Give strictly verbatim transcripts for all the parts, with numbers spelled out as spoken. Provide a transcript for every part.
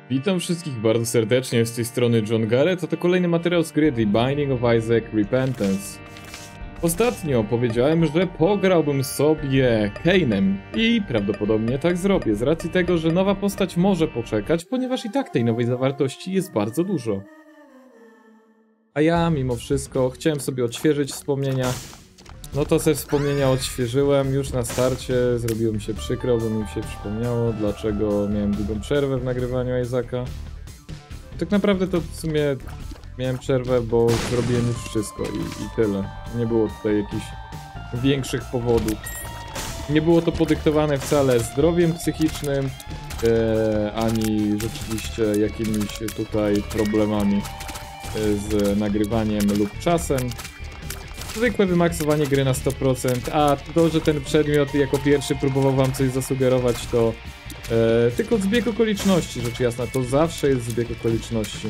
Witam wszystkich bardzo serdecznie, z tej strony John Garrett, a to kolejny materiał z gry The Binding of Isaac Repentance. Ostatnio powiedziałem, że pograłbym sobie Kainem i prawdopodobnie tak zrobię, z racji tego, że nowa postać może poczekać, ponieważ i tak tej nowej zawartości jest bardzo dużo. A ja, mimo wszystko, chciałem sobie odświeżyć wspomnienia. No to te wspomnienia odświeżyłem już na starcie, zrobiło mi się przykro, bo mi się przypomniało, dlaczego miałem długą przerwę w nagrywaniu Isaaca. Tak naprawdę to w sumie miałem przerwę, bo zrobiłem już wszystko i, i tyle. Nie było tutaj jakichś większych powodów. Nie było to podyktowane wcale zdrowiem psychicznym, e, ani rzeczywiście jakimiś tutaj problemami z nagrywaniem lub czasem. Zwykłe wymaksowanie gry na sto procent, a to, że ten przedmiot jako pierwszy próbował wam coś zasugerować, to e, tylko zbieg okoliczności, rzecz jasna, to zawsze jest zbieg okoliczności.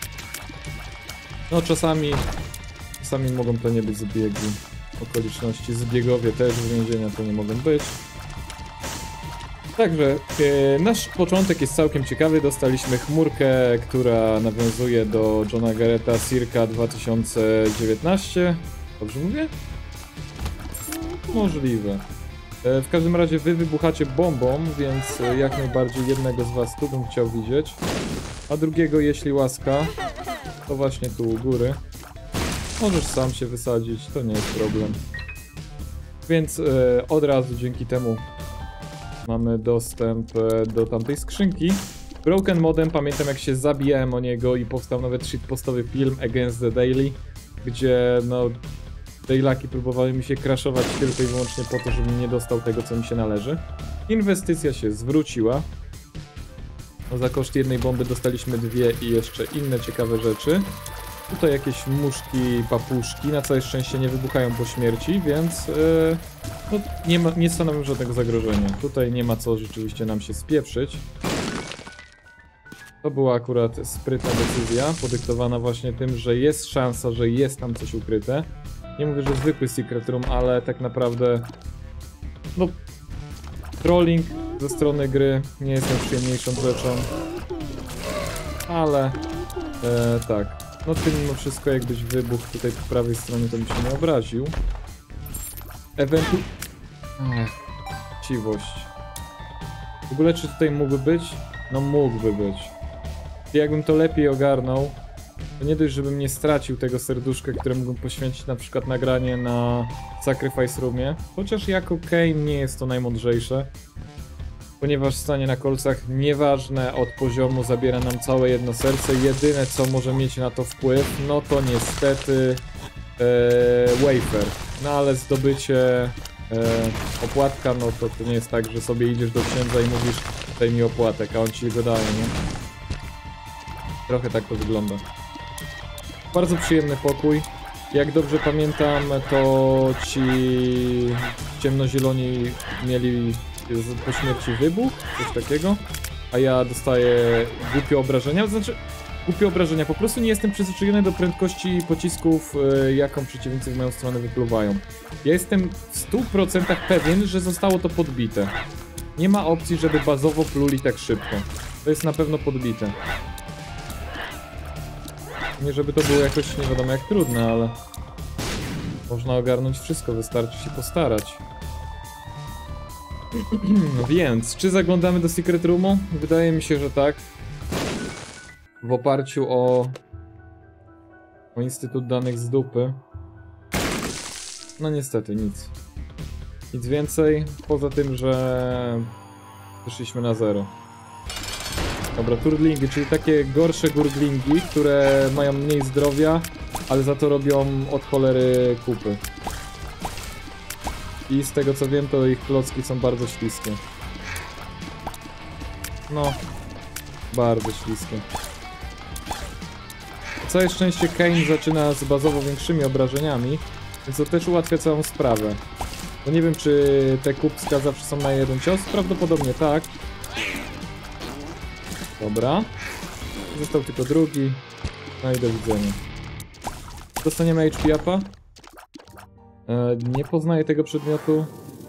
No czasami, czasami mogą to nie być zbiegi okoliczności, zbiegowie też z więzienia to nie mogą być. Także e, nasz początek jest całkiem ciekawy, dostaliśmy chmurkę, która nawiązuje do Johna Garretta circa dwa tysiące dziewiętnaście. Dobrze mówię? No, możliwe. E, w każdym razie wy wybuchacie bombą, więc e, jak najbardziej jednego z was tu bym chciał widzieć. A drugiego, jeśli łaska, to właśnie tu u góry. Możesz sam się wysadzić, to nie jest problem. Więc e, od razu dzięki temu mamy dostęp e, do tamtej skrzynki. Broken modem, pamiętam jak się zabijałem o niego i powstał nawet shitpostowy film Against the Daily, gdzie no Daylaki próbowały mi się crashować tylko i wyłącznie po to, żebym nie dostał tego, co mi się należy. Inwestycja się zwróciła. No, za koszt jednej bomby dostaliśmy dwie i jeszcze inne ciekawe rzeczy. Tutaj jakieś muszki, papuszki, na całe szczęście nie wybuchają po śmierci, więc yy, no, nie, ma, nie stanowią żadnego zagrożenia. Tutaj nie ma co rzeczywiście nam się spieprzyć. To była akurat sprytna decyzja, podyktowana właśnie tym, że jest szansa, że jest tam coś ukryte. Nie mówię, że zwykły secret room, ale tak naprawdę no trolling ze strony gry nie jest najprzyjemniejszą rzeczą. Ale e, tak, no ty mimo wszystko jakbyś wybuchł tutaj po prawej stronie, to by się nie obraził. Ewentu... Ech, chciwość. W ogóle czy tutaj mógłby być? No mógłby być. I jakbym to lepiej ogarnął, to nie dość, żebym nie stracił tego serduszka, które mógłbym poświęcić na przykład nagranie na Sacrifice Roomie. Chociaż jako Kane nie jest to najmądrzejsze. Ponieważ stanie na kolcach nieważne od poziomu zabiera nam całe jedno serce. Jedyne co może mieć na to wpływ, no to niestety ee, wafer. No ale zdobycie e, opłatka, no to, to nie jest tak, że sobie idziesz do księdza i mówisz daj mi opłatek, a on ci go daje, nie? Trochę tak to wygląda. Bardzo przyjemny pokój. Jak dobrze pamiętam, to ci ciemnozieloni mieli po śmierci wybuch, coś takiego, a ja dostaję głupie obrażenia, to znaczy głupie obrażenia, po prostu nie jestem przyzwyczajony do prędkości pocisków, jaką przeciwnicy w moją stronę wypluwają. Ja jestem w stu procentach pewien, że zostało to podbite. Nie ma opcji, żeby bazowo pluli tak szybko. To jest na pewno podbite. Nie żeby to było jakoś nie wiadomo jak trudne, ale można ogarnąć wszystko, wystarczy się postarać. Więc, czy zaglądamy do Secret Roomu? Wydaje mi się, że tak. W oparciu o... o Instytut Danych z dupy. No niestety, nic. Nic więcej, poza tym, że... wyszliśmy na zero. Dobra, turtlingi, czyli takie gorsze gurglingi, które mają mniej zdrowia, ale za to robią od cholery kupy. I z tego co wiem, to ich klocki są bardzo śliskie. No, bardzo śliskie. Całe szczęście Kane zaczyna z bazowo większymi obrażeniami, więc to też ułatwia całą sprawę. Bo nie wiem, czy te kubska zawsze są na jeden cios, prawdopodobnie tak. Dobra. Został tylko drugi. No i do widzenia. Dostaniemy H P upa. E, nie poznaję tego przedmiotu.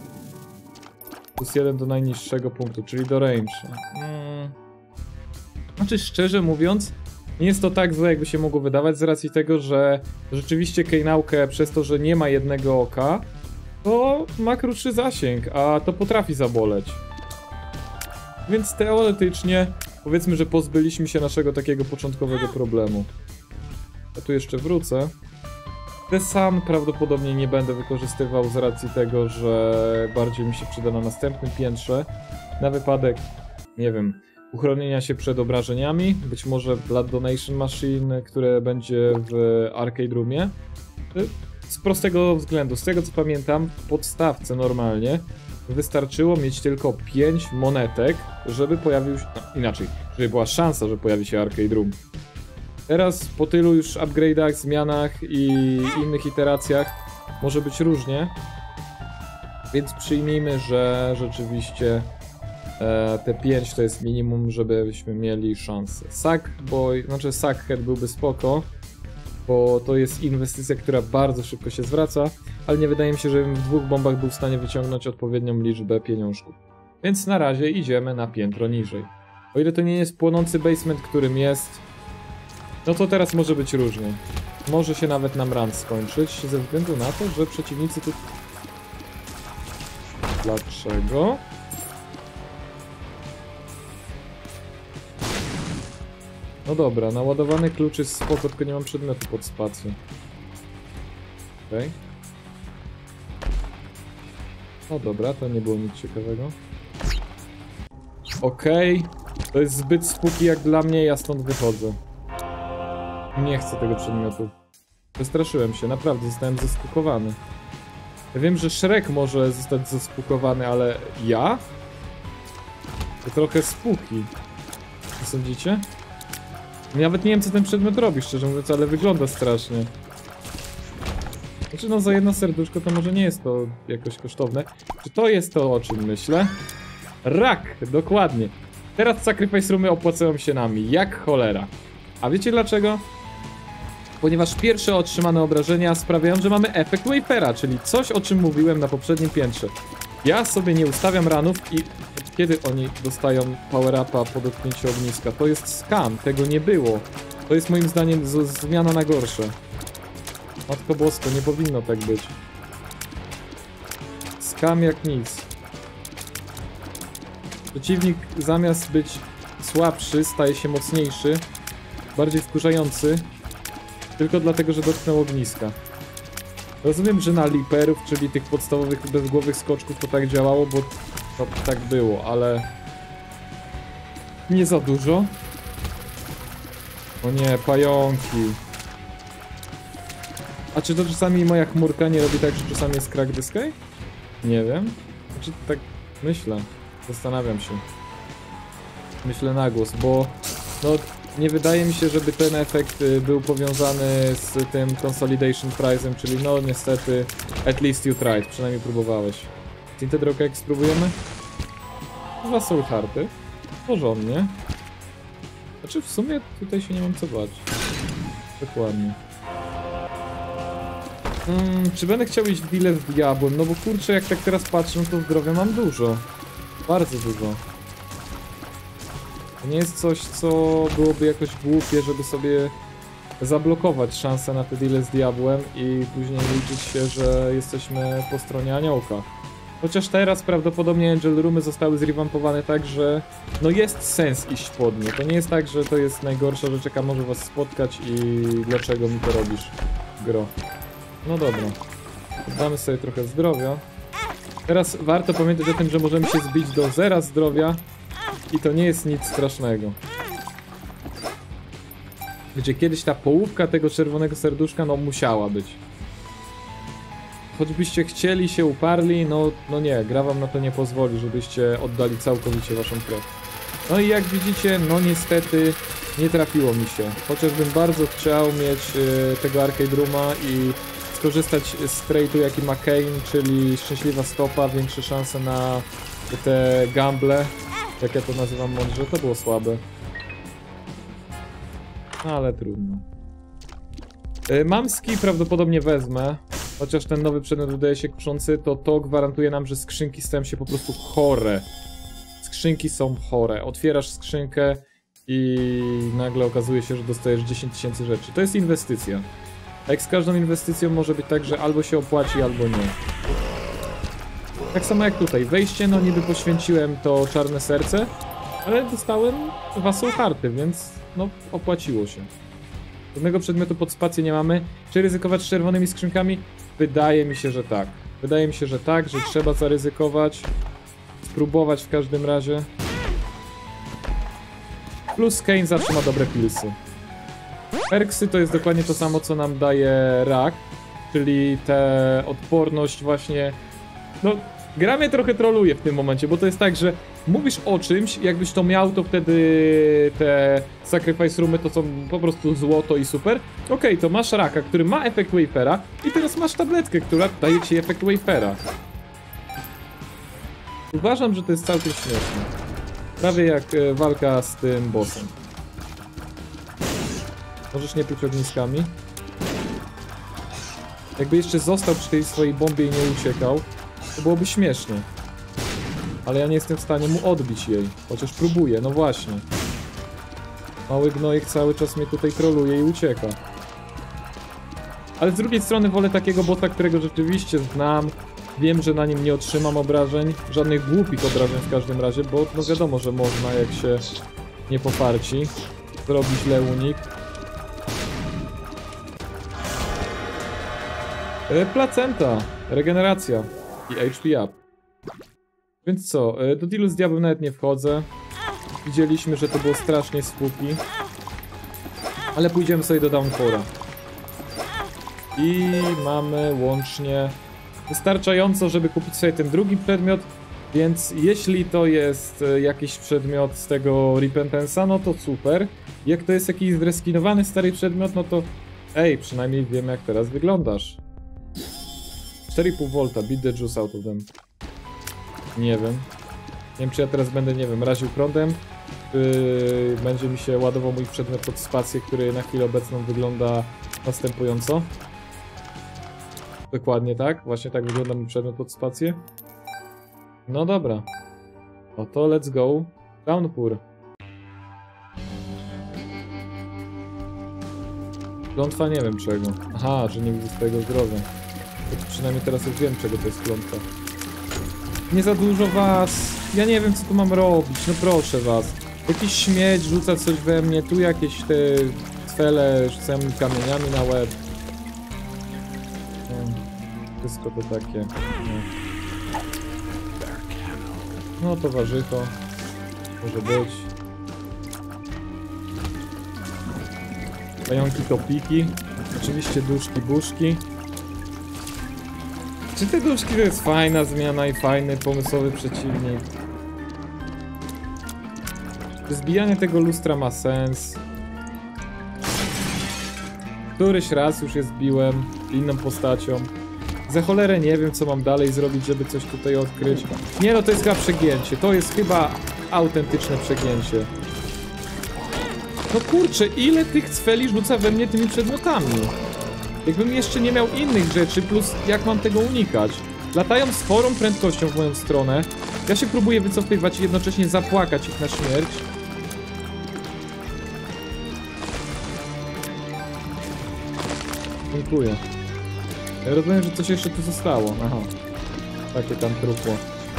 Plus jeden do najniższego punktu, czyli do range. Hmm. Znaczy, szczerze mówiąc, nie jest to tak złe, jakby się mogło wydawać, z racji tego, że rzeczywiście Kejnaukę przez to, że nie ma jednego oka, to ma krótszy zasięg, a to potrafi zaboleć. Więc teoretycznie powiedzmy, że pozbyliśmy się naszego takiego początkowego problemu. Ja tu jeszcze wrócę. The Sun prawdopodobnie nie będę wykorzystywał z racji tego, że bardziej mi się przyda na następnym piętrze. Na wypadek, nie wiem, uchronienia się przed obrażeniami. Być może Blood Donation Machine, które będzie w Arcade Roomie. Z prostego względu, z tego co pamiętam, w podstawce normalnie wystarczyło mieć tylko pięć monetek, żeby pojawił się... No, inaczej, żeby była szansa, że pojawi się Arcade Room. Teraz po tylu już upgrade'ach, zmianach i innych iteracjach może być różnie. Więc przyjmijmy, że rzeczywiście e, te pięć to jest minimum, żebyśmy mieli szansę. Sackboy, znaczy Sackhead byłby spoko, bo to jest inwestycja, która bardzo szybko się zwraca, ale nie wydaje mi się, żebym w dwóch bombach był w stanie wyciągnąć odpowiednią liczbę pieniążków. Więc na razie idziemy na piętro niżej. O ile to nie jest płonący basement, którym jest, no to teraz może być różnie. Może się nawet nam run skończyć, ze względu na to, że przeciwnicy tu... Dlaczego? No dobra, naładowany klucz jest spoko, tylko nie mam przedmiotu pod spacją. Okej. Okay. No dobra, to nie było nic ciekawego. Okej. Okay. To jest zbyt spooky jak dla mnie, ja stąd wychodzę. Nie chcę tego przedmiotu. Wystraszyłem się, naprawdę, zostałem zespukowany. Ja wiem, że Shrek może zostać zespukowany, ale ja? To trochę spooky. Co sądzicie? Nawet nie wiem, co ten przedmiot robi, szczerze mówiąc, ale wygląda strasznie. Znaczy, no za jedno serduszko to może nie jest to jakoś kosztowne. Czy to jest to, o czym myślę? Rak! Dokładnie. Teraz sacrifice roomy opłacają się nami, jak cholera. A wiecie dlaczego? Ponieważ pierwsze otrzymane obrażenia sprawiają, że mamy efekt Wafera, czyli coś, o czym mówiłem na poprzednim piętrze. Ja sobie nie ustawiam ranów i od kiedy oni dostają power-upa po dotknięciu ogniska? To jest scam, tego nie było. To jest moim zdaniem z zmiana na gorsze. Matko bosko, nie powinno tak być. Scam jak nic. Przeciwnik zamiast być słabszy, staje się mocniejszy, bardziej wkurzający, tylko dlatego, że dotknął ogniska. Rozumiem, że na Leaperów, czyli tych podstawowych bezgłowych skoczków, to tak działało, bo to tak było, ale nie za dużo. O nie, pająki. A czy to czasami moja chmurka nie robi tak, że czasami jest crack the sky? Nie wiem. Znaczy tak myślę. Zastanawiam się. Myślę na głos, bo no nie wydaje mi się, żeby ten efekt był powiązany z tym Consolidation Prize'em, czyli no niestety at least you tried, przynajmniej próbowałeś. Tinted Rock jak spróbujemy? Dwa soul hearty. Porządnie. Znaczy w sumie tutaj się nie mam co bać. Dokładnie. Hmm, czy będę chciał iść w deal z diabłem? No bo kurczę, jak tak teraz patrzę, to zdrowia mam dużo. Bardzo dużo. To nie jest coś, co byłoby jakoś głupie, żeby sobie zablokować szansę na te deal z diabłem i później liczyć się, że jesteśmy po stronie aniołka. Chociaż teraz prawdopodobnie Angel Roomy zostały zrewampowane tak, że no jest sens iść pod nie. To nie jest tak, że to jest najgorsza rzecz, jaka może was spotkać i dlaczego mi to robisz, gro. No dobra. Damy sobie trochę zdrowia. Teraz warto pamiętać o tym, że możemy się zbić do zera zdrowia i to nie jest nic strasznego. Gdzie kiedyś ta połówka tego czerwonego serduszka, no musiała być. Choćbyście chcieli, się uparli, no, no nie, gra wam na to nie pozwoli, żebyście oddali całkowicie waszą krew. No i jak widzicie, no niestety nie trafiło mi się. Chociażbym bardzo chciał mieć y, tego Arcade Rooma i skorzystać z trade'u jaki ma Kane, czyli szczęśliwa stopa, większe szanse na te gamble, jak ja to nazywam mądrze, to było słabe. Ale trudno. Y, Mamski prawdopodobnie wezmę, chociaż ten nowy przedmiot wydaje się kuszący, to to gwarantuje nam, że skrzynki stają się po prostu chore. Skrzynki są chore. Otwierasz skrzynkę i nagle okazuje się, że dostajesz dziesięć tysięcy rzeczy. To jest inwestycja. A jak z każdą inwestycją może być tak, że albo się opłaci, albo nie. Tak samo jak tutaj. Wejście, no niby poświęciłem to czarne serce, ale dostałem dwa soul hearty, więc no opłaciło się. Żadnego przedmiotu pod spację nie mamy. Czy ryzykować z czerwonymi skrzynkami? Wydaje mi się, że tak. Wydaje mi się, że tak, że trzeba zaryzykować. Spróbować w każdym razie. Plus Kain zawsze ma dobre pilsy. Perksy to jest dokładnie to samo, co nam daje rak, czyli tę odporność właśnie... No, gra mnie trochę troluje w tym momencie, bo to jest tak, że mówisz o czymś, jakbyś to miał, to wtedy te sacrifice roomy to są po prostu złoto i super. Okej, okay, to masz raka, który ma efekt wafera i teraz masz tabletkę, która daje ci efekt wafera. Uważam, że to jest całkiem śmieszne. Prawie jak e, walka z tym bossem. Możesz nie pluć ogniskami. Jakby jeszcze został przy tej swojej bombie i nie uciekał, to byłoby śmiesznie. Ale ja nie jestem w stanie mu odbić jej. Chociaż próbuję, no właśnie. Mały gnojek cały czas mnie tutaj troluje i ucieka. Ale z drugiej strony wolę takiego bossa, którego rzeczywiście znam. Wiem, że na nim nie otrzymam obrażeń. Żadnych głupich obrażeń w każdym razie, bo no wiadomo, że można, jak się nie poparci, zrobić źle unik. E, placenta, regeneracja i H P up. Więc co, e, do dealu z diabłem nawet nie wchodzę. Widzieliśmy, że to było strasznie spooky. Ale pójdziemy sobie do Downpoura. I mamy łącznie wystarczająco, żeby kupić sobie ten drugi przedmiot. Więc jeśli to jest jakiś przedmiot z tego Repentance'a, no to super. Jak to jest jakiś zreskinowany stary przedmiot, no to ej, przynajmniej wiemy, jak teraz wyglądasz. cztery i pół volta, beat the juice out of them. Nie wiem. Nie wiem, czy ja teraz będę, nie wiem, raził prądem. Czy będzie mi się ładował mój przedmiot pod spację, który na chwilę obecną wygląda następująco. Dokładnie tak, właśnie tak wygląda mój przedmiot pod spację. No dobra. No to let's go. Downpour. Klątwa nie wiem czego. Aha, że nie widzę swojego zdrowia. To przynajmniej teraz już wiem, czego to jest klątwa. Nie za dużo was. Ja nie wiem, co tu mam robić. No proszę was. Jakiś śmieć rzuca coś we mnie. Tu jakieś te cwele rzucają mi kamieniami na łeb. No, wszystko to takie. No, no to warzycho. Może być. Pająki topiki. Oczywiście duszki buszki. Czy te duszki to jest fajna zmiana i fajny pomysłowy przeciwnik? Czy zbijanie tego lustra ma sens? Któryś raz już je zbiłem inną postacią. Za cholerę nie wiem, co mam dalej zrobić, żeby coś tutaj odkryć. Nie no, to jest chyba przegięcie. To jest chyba autentyczne przegięcie. No kurczę, ile tych cweli rzuca we mnie tymi przedmiotami? Jakbym jeszcze nie miał innych rzeczy, plus jak mam tego unikać? Latają sporą prędkością w moją stronę. Ja się próbuję wycofywać i jednocześnie zapłakać ich na śmierć. Dziękuję. Ja rozumiem, że coś jeszcze tu zostało. Aha. Takie tam trupło.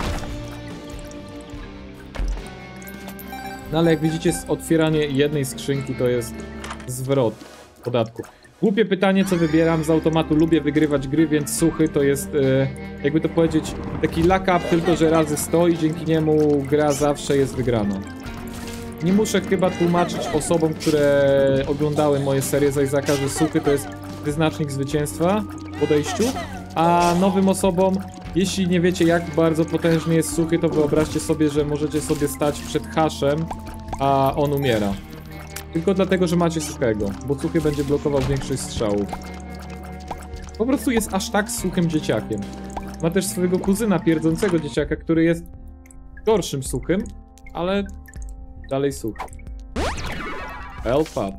No ale jak widzicie, otwieranie jednej skrzynki to jest zwrot podatku. Głupie pytanie, co wybieram. Z automatu lubię wygrywać gry, więc suchy to jest, e, jakby to powiedzieć, taki luck up, tylko że razy sto i dzięki niemu gra zawsze jest wygrana. Nie muszę chyba tłumaczyć osobom, które oglądały moje serie z Isaaca, że suchy to jest wyznacznik zwycięstwa w podejściu, a nowym osobom, jeśli nie wiecie, jak bardzo potężny jest suchy, to wyobraźcie sobie, że możecie sobie stać przed haszem, a on umiera. Tylko dlatego, że macie suchego, bo suchy będzie blokował większość strzałów. Po prostu jest aż tak suchym dzieciakiem. Ma też swojego kuzyna pierdzącego dzieciaka, który jest gorszym suchym, ale dalej suchy. Help up.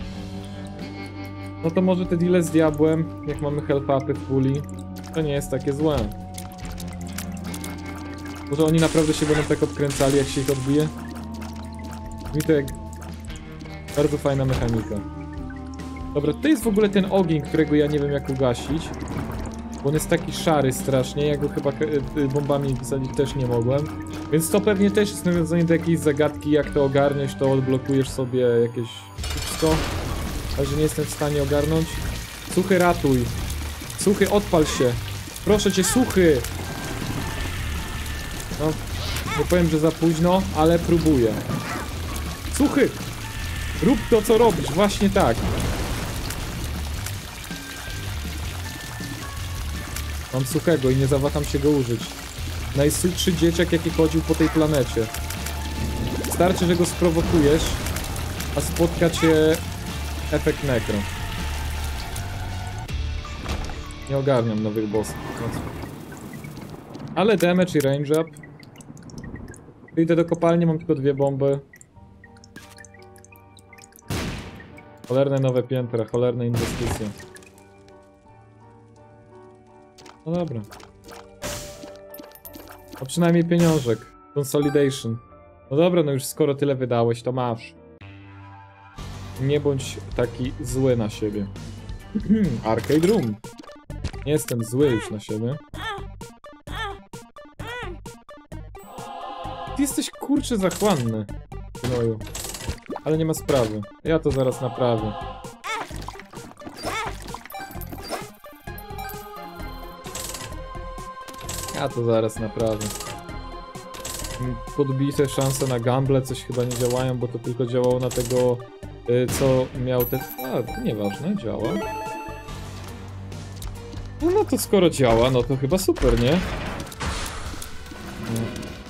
No to może te deale z diabłem, jak mamy help upy w puli, to nie jest takie złe. Może oni naprawdę się będą tak odkręcali, jak się ich odbije? Mi to jak Bardzo fajna mechanika. Dobra, to jest w ogóle ten ogień, którego ja nie wiem jak ugasić. Bo on jest taki szary strasznie, ja go chyba bombami wysadzić też nie mogłem. Więc to pewnie też jest nawiązanie do jakiejś zagadki, jak to ogarniesz, to odblokujesz sobie jakieś wszystko. Ale że nie jestem w stanie ogarnąć. Suchy, ratuj. Suchy, odpal się. Proszę cię, Suchy. No, nie powiem, że za późno, ale próbuję. Suchy! Rób to, co robisz, właśnie tak. Mam Suchego i nie zawaham się go użyć. Najsuchszy dzieciak, jaki chodził po tej planecie. Starczy, że go sprowokujesz, a spotka cię efekt nekro. Nie ogarniam nowych bossów. Ale damage i range up. Idę do kopalni, mam tylko dwie bomby. Cholerne nowe piętra, cholerne inwestycje. No dobra. A przynajmniej pieniążek. Consolidation. No dobra, no już skoro tyle wydałeś, to masz. Nie bądź taki zły na siebie. Arcade Room. Nie jestem zły już na siebie. Ty jesteś kurczę zachłanny. Gnoju. Ale nie ma sprawy. Ja to zaraz naprawię. Ja to zaraz naprawię. Podbite szanse na gamble coś chyba nie działają, bo to tylko działało na tego, co miał te... A, nieważne, działa. No, no to skoro działa, no to chyba super, nie? No.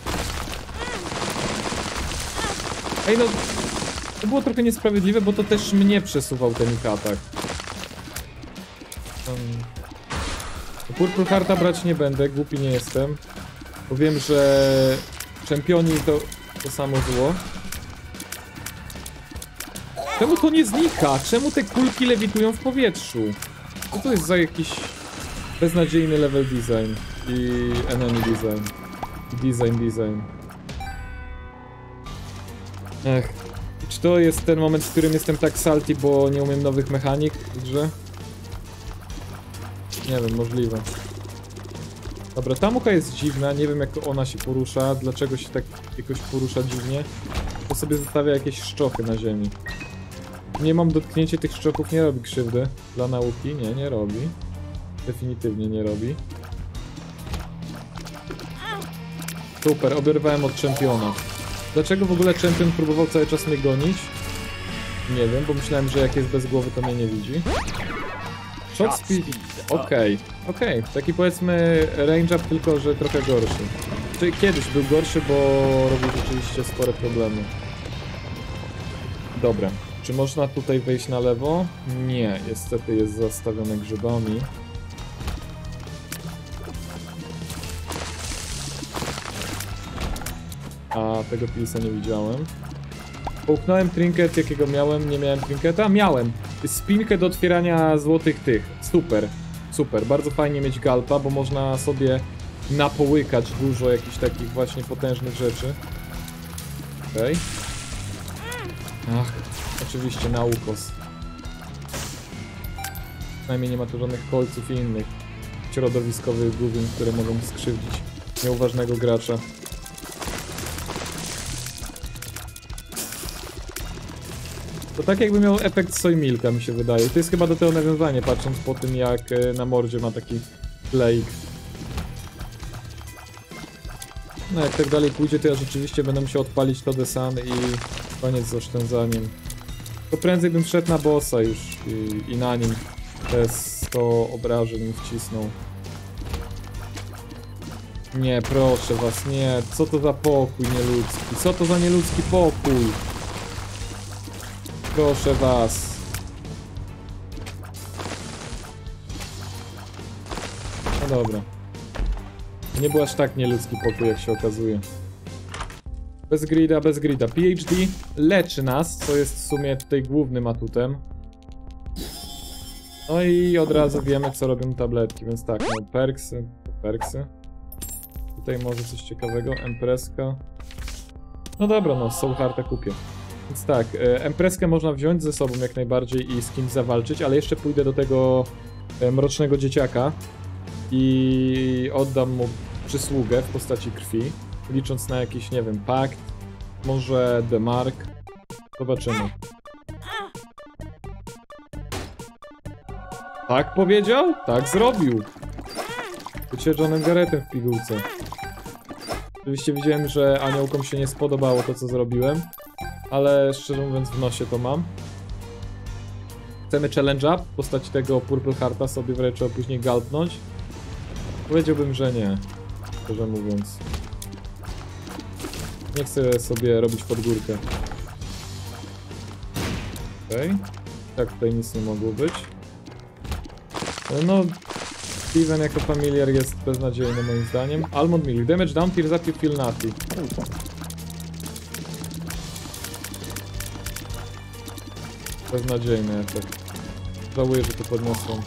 Ej, no... To było trochę niesprawiedliwe, bo to też mnie przesuwał ten atak. Um, Purple Hearta brać nie będę, głupi nie jestem. Bo wiem, że czempioni to, to samo zło. Czemu to nie znika? Czemu te kulki lewitują w powietrzu? Co to jest za jakiś beznadziejny level design i enemy design? Design, design. Ech. Czy to jest ten moment, w którym jestem tak salty, bo nie umiem nowych mechanik w grze? Nie wiem, możliwe. Dobra, ta mucha jest dziwna, nie wiem jak ona się porusza, dlaczego się tak jakoś porusza dziwnie. To sobie zostawia jakieś szczochy na ziemi. Nie mam dotknięcie tych szczochów, nie robi krzywdy dla nauki, nie, nie robi. Definitywnie nie robi. Super, oberwałem od czempiona. Dlaczego w ogóle czempion próbował cały czas mnie gonić? Nie wiem, bo myślałem, że jak jest bez głowy, to mnie nie widzi. Shot speed. Okej, okay. okej. Okay. Taki powiedzmy range up, tylko że trochę gorszy. Czyli kiedyś był gorszy, bo robił rzeczywiście spore problemy. Dobra. Czy można tutaj wejść na lewo? Nie, niestety jest zastawione grzybami. A tego pilsa nie widziałem. Połknąłem trinket, jakiego miałem, nie miałem trinketa? Miałem! Spinkę do otwierania złotych tych. Super, super. Bardzo fajnie mieć galpa, bo można sobie napołykać dużo jakichś takich właśnie potężnych rzeczy. Okej. Okay. Ach, oczywiście na ukos. Przynajmniej nie ma tu żadnych kolców i innych środowiskowych główien, które mogą skrzywdzić nieuważnego gracza. To tak jakby miał efekt soy milka, mi się wydaje. To jest chyba do tego nawiązanie, patrząc po tym jak na mordzie ma taki kleik. No jak tak dalej pójdzie, to ja rzeczywiście będę musiał odpalić to The Sun i koniec z oszczędzaniem. To prędzej bym szedł na bossa już i, i na nim te sto obrażeń wcisnął. Nie, proszę was, nie. Co to za pokój nieludzki? Co to za nieludzki pokój? Proszę was. No dobra. Nie był aż tak nieludzki pokój, jak się okazuje. Bez grida, bez grida. P H D leczy nas, co jest w sumie tutaj głównym atutem. No i od razu wiemy, co robią tabletki, więc tak, no perksy, perksy. Tutaj może coś ciekawego, empreska. No dobra, no Soul Hearta kupię. Więc tak, e, Empreskę można wziąć ze sobą jak najbardziej i z kimś zawalczyć, ale jeszcze pójdę do tego e, mrocznego dzieciaka i oddam mu przysługę w postaci krwi, licząc na jakiś, nie wiem, pakt, może demark. Zobaczymy. Tak powiedział? Tak zrobił. Bycie Johnem Garrettem w pigułce. Oczywiście widziałem, że aniołkom się nie spodobało to, co zrobiłem, ale szczerze mówiąc w nosie to mam. Chcemy challenge up w postaci tego Purple Hearta sobie wręcz a później galpnąć? Powiedziałbym, że nie, szczerze mówiąc. Nie chcę sobie robić pod górkę. Okej. Okay. Tak, tutaj nic nie mogło być. No, Steven jako familiar jest beznadziejny moim zdaniem. Almond Milk. Damage down, tears up, you feel naughty. Beznadziejny efekt. Żałuję, że to podniosłem.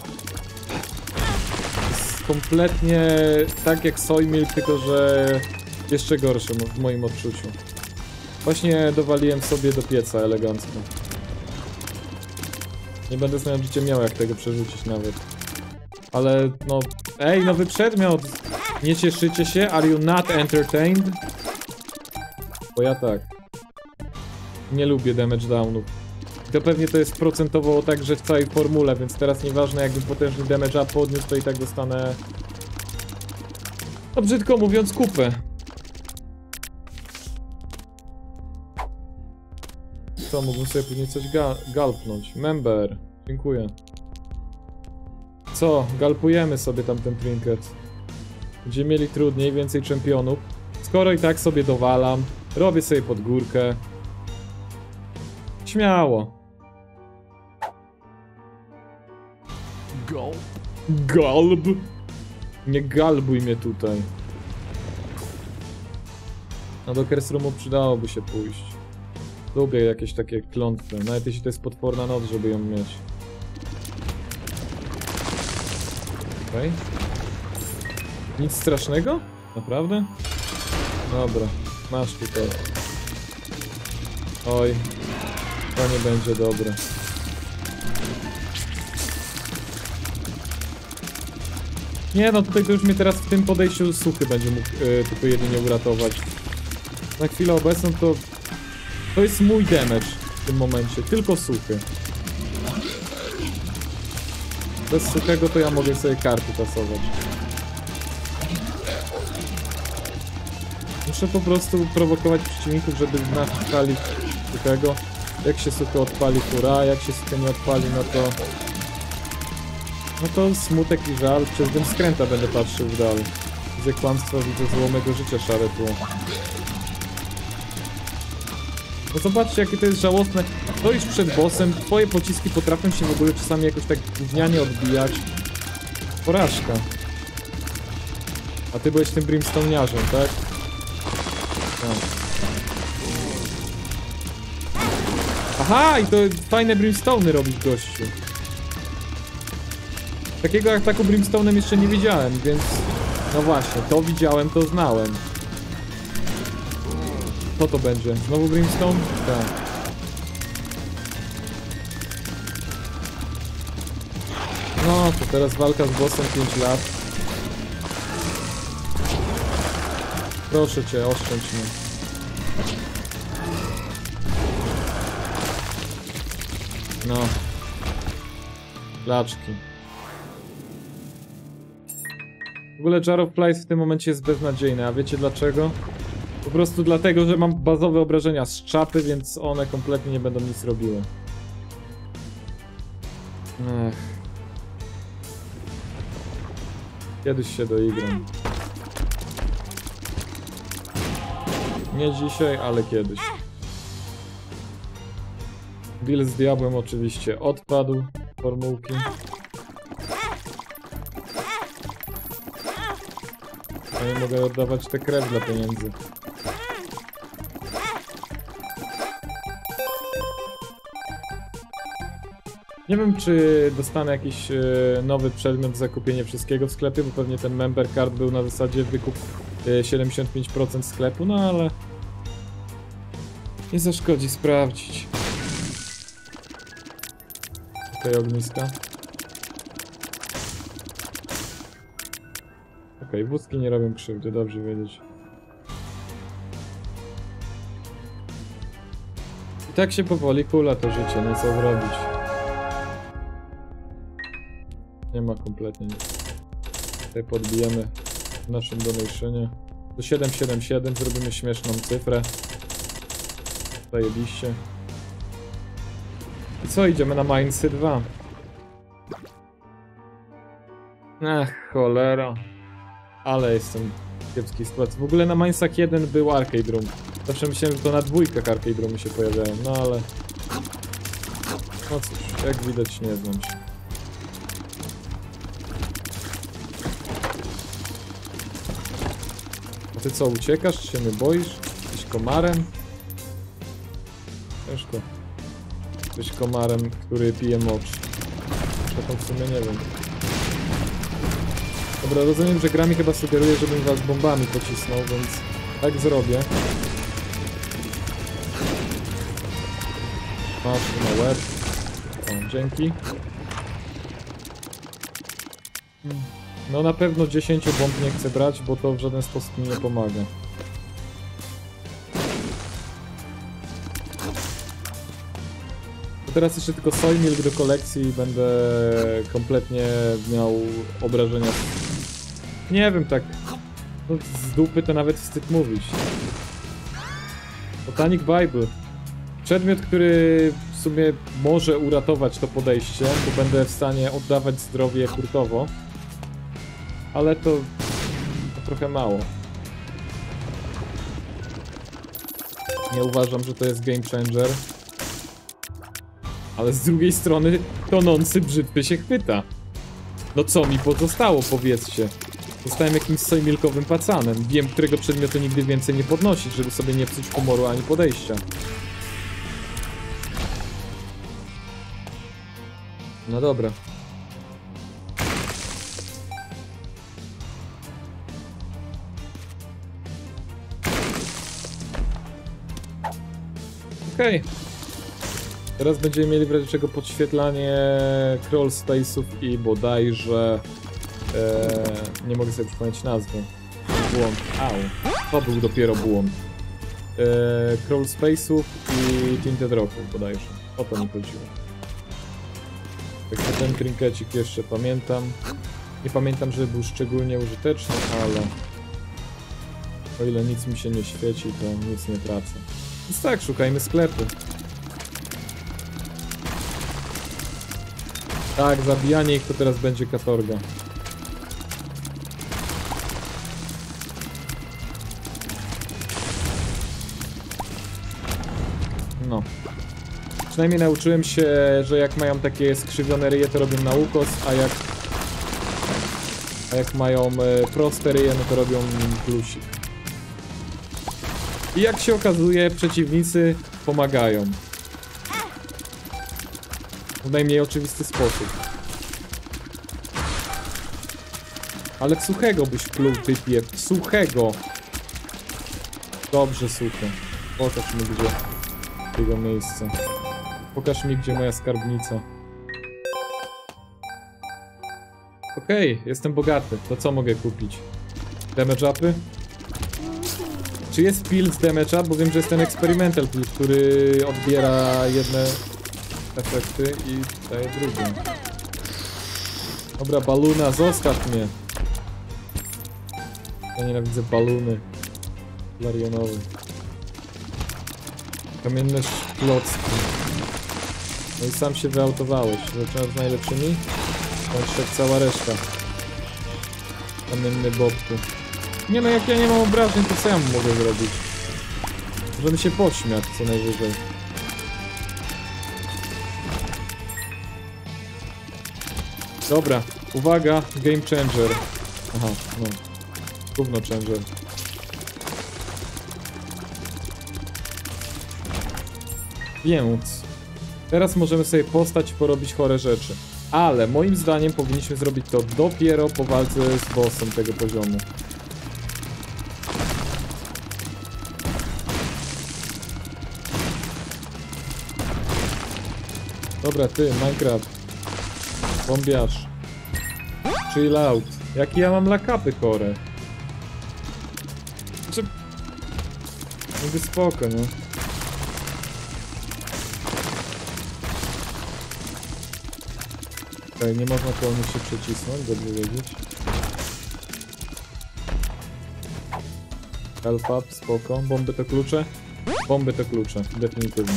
Jest kompletnie tak jak Soy Milk, tylko że jeszcze gorsze w moim odczuciu. Właśnie dowaliłem sobie do pieca elegancko. Nie będę z moim życiem miał jak tego przerzucić nawet. Ale no... Ej, nowy przedmiot! Nie cieszycie się? Are you not entertained? Bo ja tak. Nie lubię damage downów. To pewnie to jest procentowo także w całej formule, więc teraz nieważne jakbym potężny damage up podniósł, to i tak dostanę... No brzydko mówiąc kupę. Co, mógłbym sobie później coś ga galpnąć. Member. Dziękuję. Co? Galpujemy sobie tamten trinket. Będziemy mieli trudniej, więcej czempionów. Skoro i tak sobie dowalam, robię sobie pod górkę. Śmiało. Gulp. Galb. Nie galbuj mnie tutaj. No do Curse Roomu przydałoby się pójść. Lubię jakieś takie klątwy, nawet jeśli to jest potworna noc, żeby ją mieć. Okej. Okay. Nic strasznego? Naprawdę? Dobra, masz tutaj. Oj, to nie będzie dobre. Nie no, tutaj to już mnie teraz w tym podejściu suchy będzie mógł yy, tylko jedynie uratować. Na chwilę obecną to... To jest mój damage w tym momencie, tylko suchy. Bez suchego to ja mogę sobie karty tasować. Muszę po prostu prowokować przeciwników, żeby naciskali suchego. Jak się suchy odpali, hura, jak się suchy nie odpali, no to... No to smutek i żal, przez dym skręta będę patrzył w dal. Widzę kłamstwo, widzę zło mego życia, szare tło. No zobaczcie, jakie to jest żałosne. Stoisz przed bossem, twoje pociski potrafią się w ogóle czasami jakoś tak gównianie odbijać. Porażka. A ty byłeś tym brimstone'niarzem, tak? No. Aha, i to fajne brimstone'y robić gościu. Takiego ataku brimstone'em jeszcze nie widziałem, więc... No właśnie, to widziałem, to znałem. Co to będzie? Znowu brimstone? Tak. No, to teraz walka z bossem pięć lat. Proszę cię, oszczędź mnie. No. Laczki. W ogóle Jar of Flies w tym momencie jest beznadziejny, a wiecie dlaczego? Po prostu dlatego, że mam bazowe obrażenia z czapy, więc one kompletnie nie będą nic robiły. Ech. Kiedyś się doigram. Nie dzisiaj, ale kiedyś. Deal z diabłem oczywiście odpadł. Formułki. Ja nie mogę oddawać tę krew dla pieniędzy. Nie wiem, czy dostanę jakiś e, nowy przedmiot za kupienie wszystkiego w sklepie, bo pewnie ten member card był na zasadzie wykup e, siedemdziesiąt pięć procent sklepu, no ale... Nie zaszkodzi sprawdzić. Okej, ogniska. Okej, wódki nie robią krzywdy, dobrze wiedzieć. I tak się powoli kula to życie, no co zrobić. Nie ma kompletnie nic. Tutaj podbijemy w naszym donationie. Do siedem siedem siedem zrobimy śmieszną cyfrę. Zajebiście. I co, idziemy na Mainsy dwa. Ach, cholera. Ale jestem w kiepskiej sytuacji. W ogóle na Mainsach jeden był Arcade Room. Zawsze myślałem, że to na dwójkach Arcade Roomy się pojawiają, no ale... No cóż, jak widać nie znam się. A ty co, uciekasz? Czy się mnie boisz? Jesteś komarem? Ciężko. Jesteś komarem, który pije mocz. To w sumie nie wiem. Dobra, rozumiem, że gra mi chyba sugeruje, żebym was bombami pocisnął, więc tak zrobię. Masz na łeb. O, dzięki. No na pewno dziesięć bomb nie chcę brać, bo to w żaden sposób mi nie pomaga. To teraz jeszcze tylko soy milk do kolekcji i będę kompletnie miał obrażenia. Nie wiem, tak no, z dupy to nawet wstyd mówić. Botanic Bible. Przedmiot, który w sumie może uratować to podejście, bo będę w stanie oddawać zdrowie hurtowo. Ale to, to trochę mało. Nie uważam, że to jest game changer. Ale z drugiej strony tonący brzytwy się chwyta. No co mi pozostało, powiedzcie? Zostałem jakimś sojmilkowym pacanem. Wiem, którego przedmiotu nigdy więcej nie podnosić, żeby sobie nie psuć humoru ani podejścia. No dobra. Okej. Okay. Teraz będziemy mieli w razie czego podświetlanie crawl space'ów i bodajże... Ee, nie mogę sobie przypomnieć nazwy. Błąd. Au. To był dopiero błąd. Ee, crawl space'ów i tinted rock'ów bodajże. O to mi chodziło. Także ten trinkecik jeszcze pamiętam. Nie pamiętam, że był szczególnie użyteczny, ale... O ile nic mi się nie świeci, to nic nie tracę. Więc tak, szukajmy sklepu. Tak, zabijanie ich to teraz będzie katorga. No. Przynajmniej nauczyłem się, że jak mają takie skrzywione ryje, to robią na ukos, a jak... A jak mają e, proste ryje, no to robią plusik. I jak się okazuje, przeciwnicy pomagają. W najmniej oczywisty sposób. Ale w suchego byś pluł, typie. W suchego! Dobrze, suche. Pokaż mi gdzie jego miejsce. Pokaż mi gdzie moja skarbnica. Okej, okay, jestem bogaty. To co mogę kupić? Damage upy? Czy jest pil z damage up? Bo wiem, że jest ten experimental pil, który odbiera jedne efekty i daje drugie. Dobra, baluna, zostaw mnie. Ja nienawidzę baluny. Larionowy. Kamienne szklocki. No i sam się wyautowałeś. Zaczynasz z najlepszymi? Bądź jak cała reszta. Kamienny bobku. Nie no, jak ja nie mam obrażeń, to co ja mogę zrobić? Możemy się pośmiać co najwyżej. Dobra, uwaga, game changer. Aha, no. Gówno changer. Więc teraz możemy sobie postać i porobić chore rzeczy. Ale moim zdaniem powinniśmy zrobić to dopiero po walce z bossem tego poziomu. Dobra, ty, Minecraft. Bombiarz. Chill out. Jaki ja mam lakapy chore. Znaczy... Niby spoko, nie? Okej, nie można koło nich się przecisnąć, dobrze wiedzieć. Help up, spoko. Bomby to klucze? Bomby to klucze, definitywnie.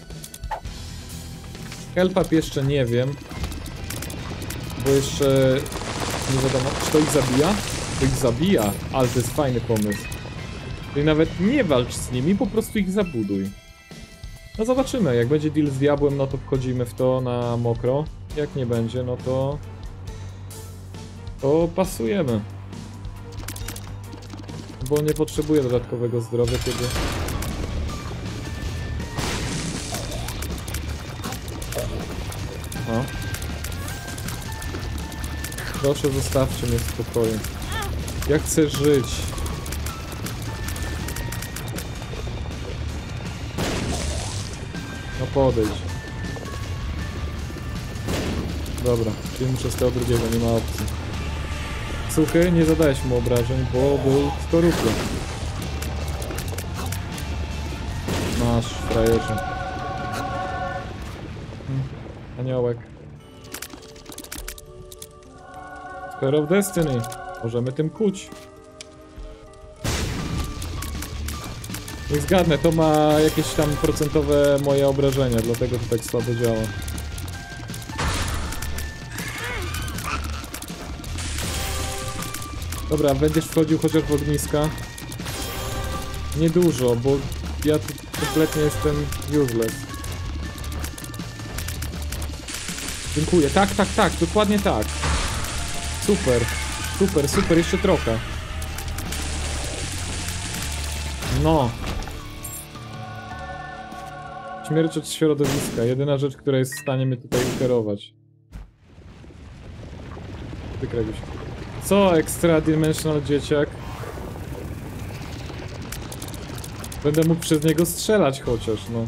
Help up jeszcze nie wiem. Bo jeszcze... Nie wiadomo, czy to ich zabija? To ich zabija, ale to jest fajny pomysł. Czyli nawet nie walcz z nimi, po prostu ich zabuduj. No zobaczymy, jak będzie deal z diabłem, no to wchodzimy w to na mokro. Jak nie będzie, no to... To pasujemy. Bo nie potrzebuję dodatkowego zdrowia, kiedy... O. Proszę, zostawcie mnie w spokoju. Ja chcę żyć. No podejdź. Dobra, czyli muszę z tego drugiego, nie ma opcji. Suchy, nie zadałeś mu obrażeń, bo był w skorupie. Masz, frajerze. Hmm, aniołek. Spear of Destiny. Możemy tym kuć. Niech zgadnę, to ma jakieś tam procentowe moje obrażenia, dlatego to tak słabo działa. Dobra, będziesz wchodził chociaż w ogniska. Niedużo, bo ja tu kompletnie jestem useless. Dziękuję. Tak, tak, tak, dokładnie tak. Super, super, super, jeszcze trochę. No. Śmierć od środowiska. Jedyna rzecz, która jest w stanie mnie tutaj ukierować. Wykreguj się. Co, extra dimensional dzieciak? Będę mógł przez niego strzelać chociaż, no.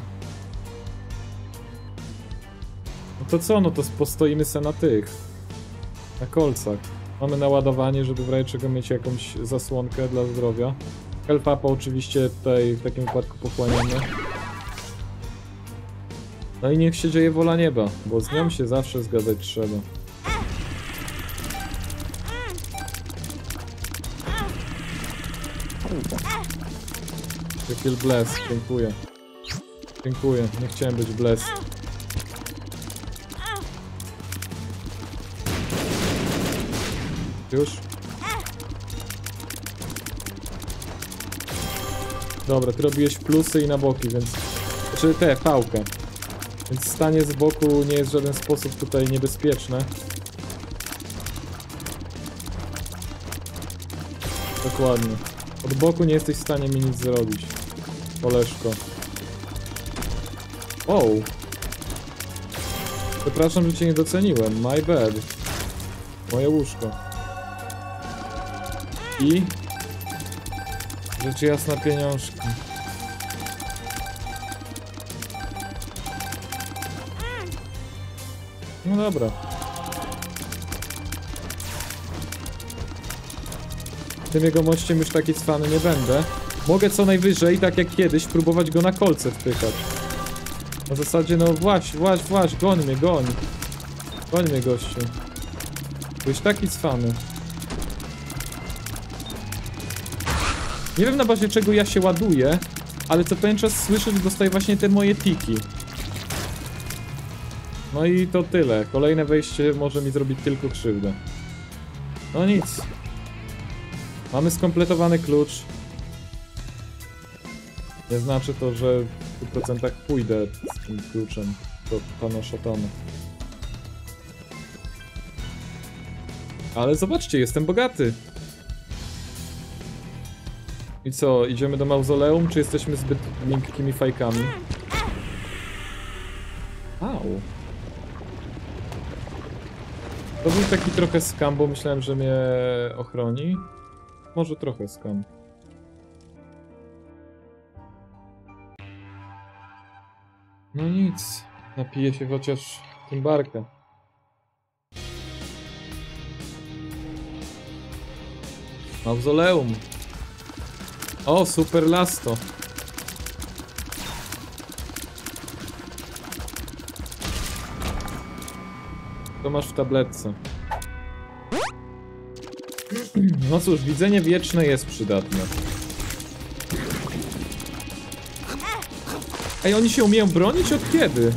No to co, no to postoimy se na tych. Na kolcach. Mamy naładowanie, żeby w razie czego mieć jakąś zasłonkę dla zdrowia. Health upa oczywiście tutaj w takim wypadku pochłaniamy. No i niech się dzieje wola nieba, bo z nią się zawsze zgadzać trzeba. Kill bless, dziękuję. Dziękuję, nie chciałem być bless. Już? Dobra, ty robiłeś plusy i na boki, więc... Znaczy te, pałkę. Więc stanie z boku nie jest w żaden sposób tutaj niebezpieczne. Dokładnie. Od boku nie jesteś w stanie mi nic zrobić. Koleżko. O! Przepraszam, że cię nie doceniłem. My bad. Moje łóżko. I... Rzecz jasna, pieniążki. No dobra. Tym jego mościem już taki cwany nie będę. Mogę co najwyżej, tak jak kiedyś, próbować go na kolce wpykać. Na zasadzie, no właśnie, właśnie, właśnie, goń mnie, goń. Goń mnie, gościu. Byłeś taki cwany. Nie wiem na bazie czego ja się ładuję, ale co pewien czas słyszę, że dostaję właśnie te moje tiki. No i to tyle. Kolejne wejście może mi zrobić tylko krzywdę. No nic. Mamy skompletowany klucz. Nie znaczy to, że w stu procentach pójdę z tym kluczem do pana szatana. Ale zobaczcie, jestem bogaty. I co, idziemy do mauzoleum, czy jesteśmy zbyt miękkimi fajkami? Au. To był taki trochę skam, bo myślałem, że mnie ochroni. Może trochę skam. No nic, napiję się chociaż Timbarkę. Mauzoleum. O, super lasto. To masz w tabletce. No cóż, widzenie wieczne jest przydatne. Ej, oni się umieją bronić od kiedy?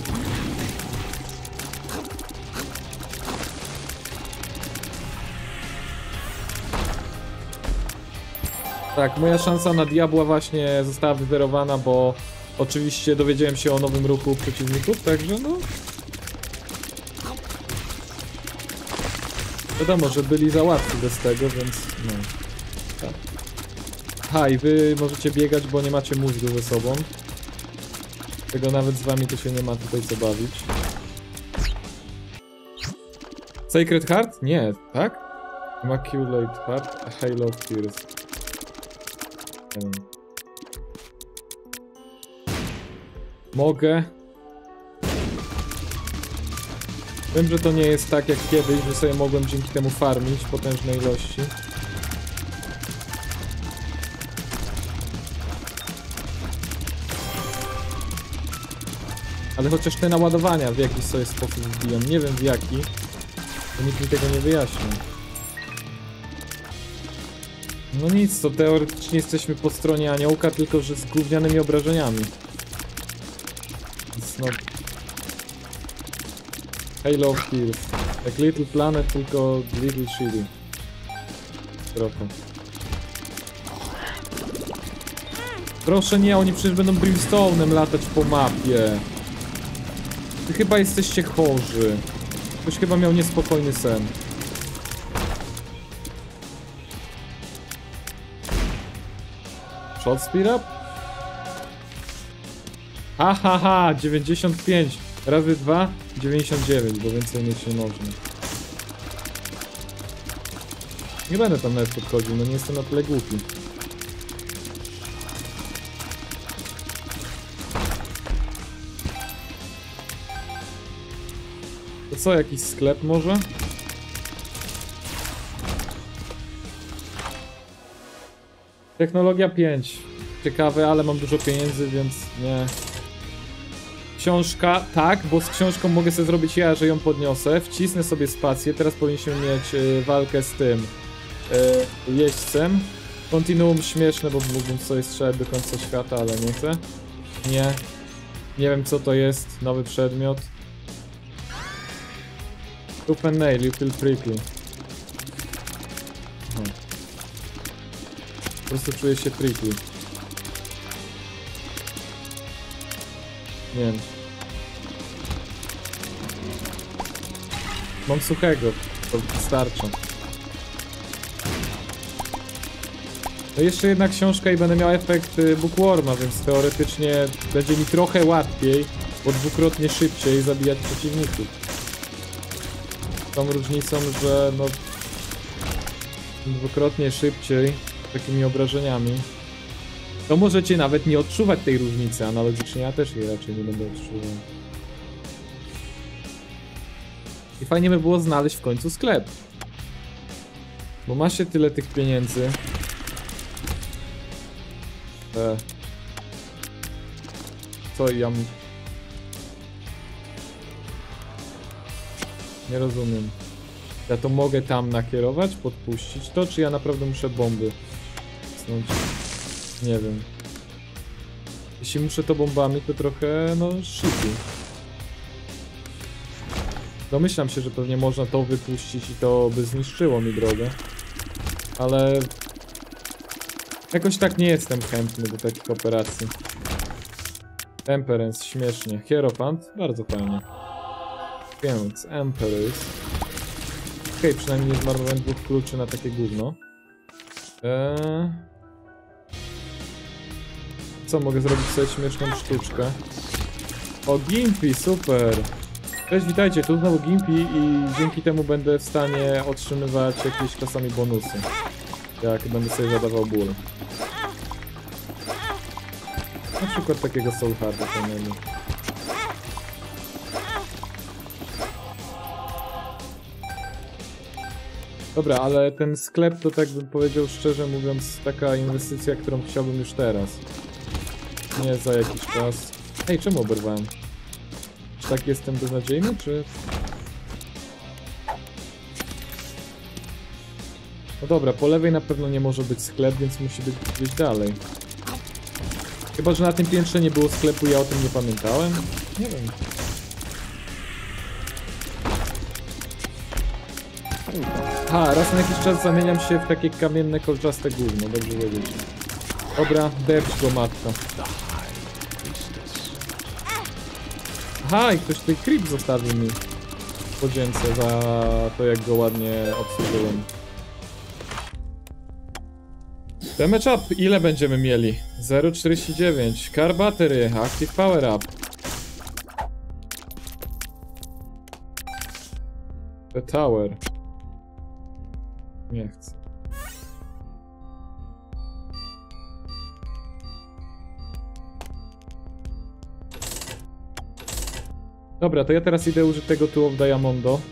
Tak, moja szansa na diabła właśnie została wyzerowana, bo oczywiście dowiedziałem się o nowym ruchu przeciwników, także no... Wiadomo, że byli za łatwi bez tego, więc no... Tak. Ha, i wy możecie biegać, bo nie macie mózgu ze sobą. Tego nawet z wami to się nie ma tutaj co bawić. Sacred Heart? Nie, tak? Immaculate Heart, Halo of Tears. Nie wiem. Mogę. Wiem, że to nie jest tak jak kiedyś, że sobie mogłem dzięki temu farmić potężne ilości. Ale chociaż te naładowania w jakiś sobie sposób wbiją. Nie wiem w jaki. Bo nikt mi tego nie wyjaśnił. No nic, to teoretycznie jesteśmy po stronie aniołka, tylko że z gównianymi obrażeniami. Więc no... Halo of Tears. Jak Little Planet, tylko Little Shitty. Trochę. Proszę nie, oni przecież będą Brimstone'em latać po mapie. Wy chyba jesteście chorzy. Ktoś chyba miał niespokojny sen. Shot speed up? Ha ha ha, dziewięćdziesiąt pięć razy dwa, dziewięćdziesiąt dziewięć, bo więcej mieć nie można. Nie będę tam nawet podchodził, no nie jestem na tyle głupi. To co, jakiś sklep może? Technologia pięć. Ciekawe, ale mam dużo pieniędzy, więc nie. Książka, tak, bo z książką mogę sobie zrobić ja, że ją podniosę. Wcisnę sobie spację, teraz powinniśmy mieć y, walkę z tym y, jeźdźcem. Kontinuum śmieszne, bo mógłbym sobie strzelać do końca świata, ale nie chcę. Nie. Nie wiem co to jest, nowy przedmiot. Tooth and nail, you feel prickly. Aha. Po prostu czuję się prickly. Nie wiem. Mam suchego, to wystarcza. No jeszcze jedna książka i będę miał efekt Bookworma, więc teoretycznie będzie mi trochę łatwiej, bo dwukrotnie szybciej zabijać przeciwników. Tą różnicą, że no... dwukrotnie szybciej, takimi obrażeniami. To możecie nawet nie odczuwać tej różnicy, analogicznie ja też jej raczej nie będę odczuwał. I fajnie by było znaleźć w końcu sklep. Bo ma się tyle tych pieniędzy. E. Co ja... Nie rozumiem. Ja to mogę tam nakierować, podpuścić to, czy ja naprawdę muszę bomby wcisnąć? Nie wiem. Jeśli muszę to bombami, to trochę, no, shitty. Domyślam się, że pewnie można to wypuścić i to by zniszczyło mi drogę. Ale... jakoś tak nie jestem chętny do takich operacji. Temperance, śmiesznie. Hierophant, bardzo fajnie. Więc, Emperors. Okej, okay, przynajmniej nie zmarnowałem dwóch kluczy na takie gówno. Eee... Co, mogę zrobić sobie śmieszną sztuczkę? O, Gimpy, super! Cześć, witajcie, tu znowu Gimpy i dzięki temu będę w stanie otrzymywać jakieś czasami bonusy. Jak będę sobie zadawał ból. Na przykład takiego Soul Hearta fajnego. Dobra, ale ten sklep to tak bym powiedział szczerze mówiąc taka inwestycja, którą chciałbym już teraz. Nie za jakiś czas. Ej, czemu oberwałem? Czy tak jestem beznadziejny, czy... No dobra, po lewej na pewno nie może być sklep, więc musi być gdzieś dalej. Chyba, że na tym piętrze nie było sklepu, ja o tym nie pamiętałem. Nie wiem. A, raz na jakiś czas zamieniam się w takie kamienne, kolczaste gówno, dobrze wiedzieć. Dobra, depcz go, matko. Aha, i ktoś tutaj creep zostawił mi w podzięce za to, jak go ładnie obsłużyłem. Damage up, ile będziemy mieli? zero przecinek czterdzieści dziewięć. Car battery, active power up. The tower. Nie chcę. Dobra, to ja teraz idę użyć tego Tool of Diamondo.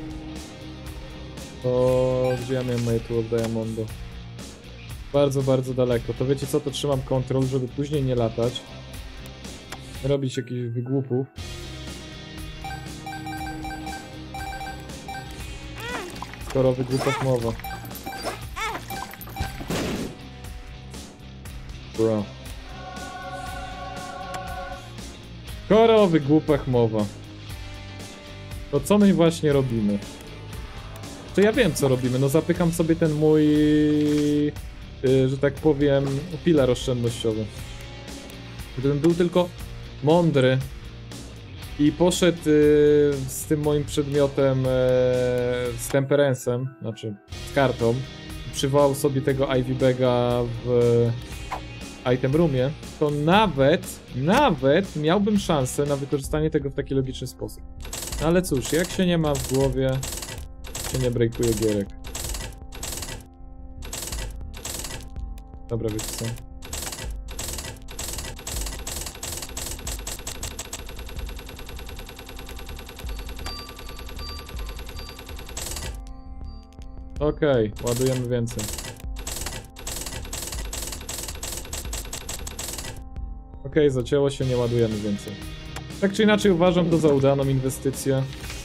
To... gdzie ja miałem moje Tool of Diamondo? Bardzo, bardzo daleko. To wiecie co, to trzymam kontrol, żeby później nie latać. Robić jakichś wygłupów. Skoro o wygłupach mowa. Bro. Skoro o wygłupach mowa. To co my właśnie robimy? To ja wiem co robimy, no zapycham sobie ten mój... Yy, że tak powiem, filar oszczędnościowy. Gdybym był tylko mądry i poszedł yy, z tym moim przedmiotem, yy, z temperance'em, znaczy z kartą, przywołał sobie tego Ivy Baga w item roomie, to nawet, nawet miałbym szansę na wykorzystanie tego w taki logiczny sposób. No ale cóż, jak się nie ma w głowie, się nie breakuje gierek. Dobra, wiecie co? Okej, okay, ładujemy więcej. Okej, okay, zacięło się, nie ładujemy więcej. Tak czy inaczej uważam to za udaną inwestycję.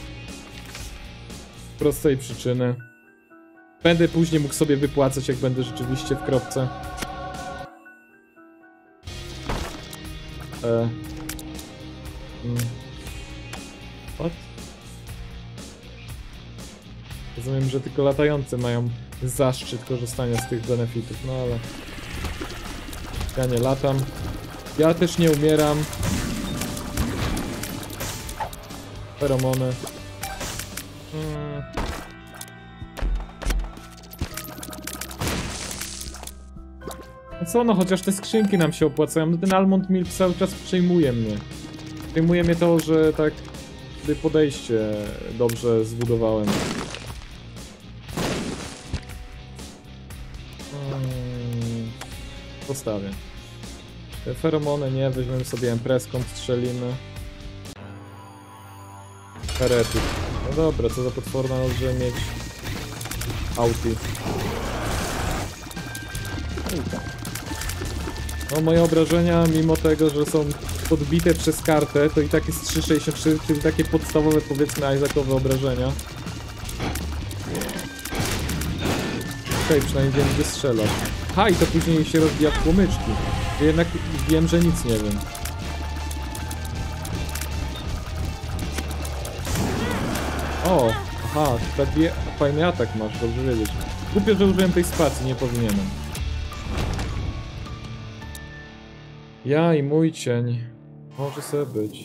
Z prostej przyczyny. Będę później mógł sobie wypłacać, jak będę rzeczywiście w kropce. E. Mm. What? Rozumiem, że tylko latający mają zaszczyt korzystania z tych benefitów, no ale... Ja nie latam. Ja też nie umieram. Feromony. Hmm. No co no, chociaż te skrzynki nam się opłacają. No ten Almond Milk cały czas przejmuje mnie. Przejmuje mnie to, że tak... Gdy podejście dobrze zbudowałem. Hmm. Postawię. Te feromony nie, weźmiemy sobie empreską, strzelimy. Heretyk. No dobra, co za potworna może mieć auti. No moje obrażenia, mimo tego, że są podbite przez kartę, to i tak jest trzy sześćdziesiąt trzy, czyli takie podstawowe, powiedzmy, Isaacowe obrażenia. Okej, okay, przynajmniej wiem, gdzie strzelać. Ha, i to później się rozbija w płomyczki. Ja jednak wiem, że nic nie wiem. O, aha, taki fajny atak masz, dobrze wiedzieć. Głupio, że użyłem tej spacji, nie powinienem. Ja i mój cień. Może sobie być.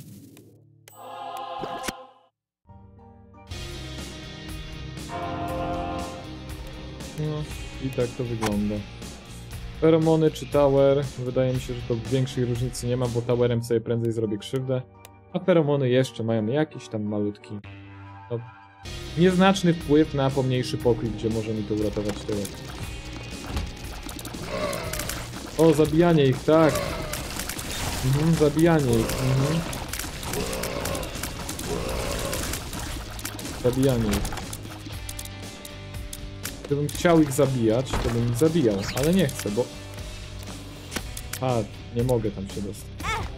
No, i tak to wygląda. Feromony czy tower? Wydaje mi się, że to większej różnicy nie ma, bo towerem sobie prędzej zrobię krzywdę. A feromony jeszcze mają jakiś tam malutki, no, nieznaczny wpływ na pomniejszy pokój, gdzie może mi to uratować tyłek. O, zabijanie ich, tak. Mhm, zabijanie ich. Mhm. Zabijanie ich. Gdybym chciał ich zabijać, to bym ich zabijał, ale nie chcę, bo... A, nie mogę tam się dostać.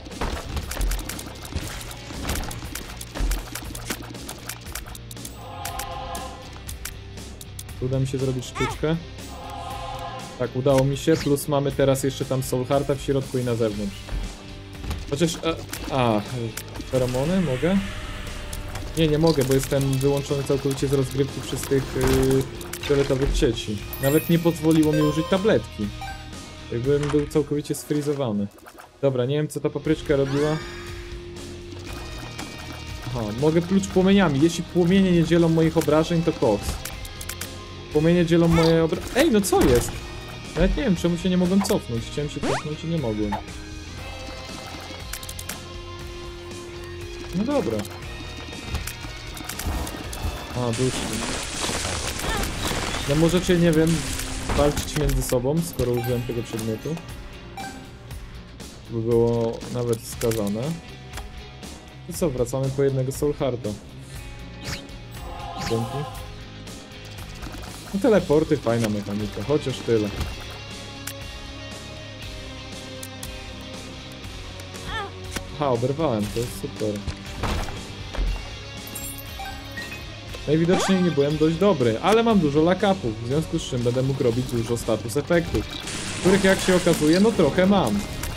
Uda mi się zrobić sztuczkę. Tak, udało mi się, plus mamy teraz jeszcze tam Soul Hearta w środku i na zewnątrz. Chociaż... A, a feromony mogę? Nie, nie mogę, bo jestem wyłączony całkowicie z rozgrywki przez tych yy, fioletowych sieci. Nawet nie pozwoliło mi użyć tabletki. Jakbym był całkowicie sfrizowany. Dobra, nie wiem co ta papryczka robiła. Aha, mogę pluć płomieniami. Jeśli płomienie nie dzielą moich obrażeń, to koks. Płomienie dzielą moje obrażenia. Ej, no co jest? Nawet nie wiem, czemu się nie mogłem cofnąć. Chciałem się cofnąć i nie mogłem. No dobra. A, duszki. No możecie, nie wiem, walczyć między sobą, skoro użyłem tego przedmiotu. By było nawet wskazane. I co, wracamy po jednego Soul Hearta. Dzięki. No teleporty, fajna mechanika, chociaż tyle. Aha, oberwałem, to jest super. Najwidoczniej nie byłem dość dobry, ale mam dużo lakapów, w związku z czym będę mógł robić dużo status efektów, których jak się okazuje, no trochę mam.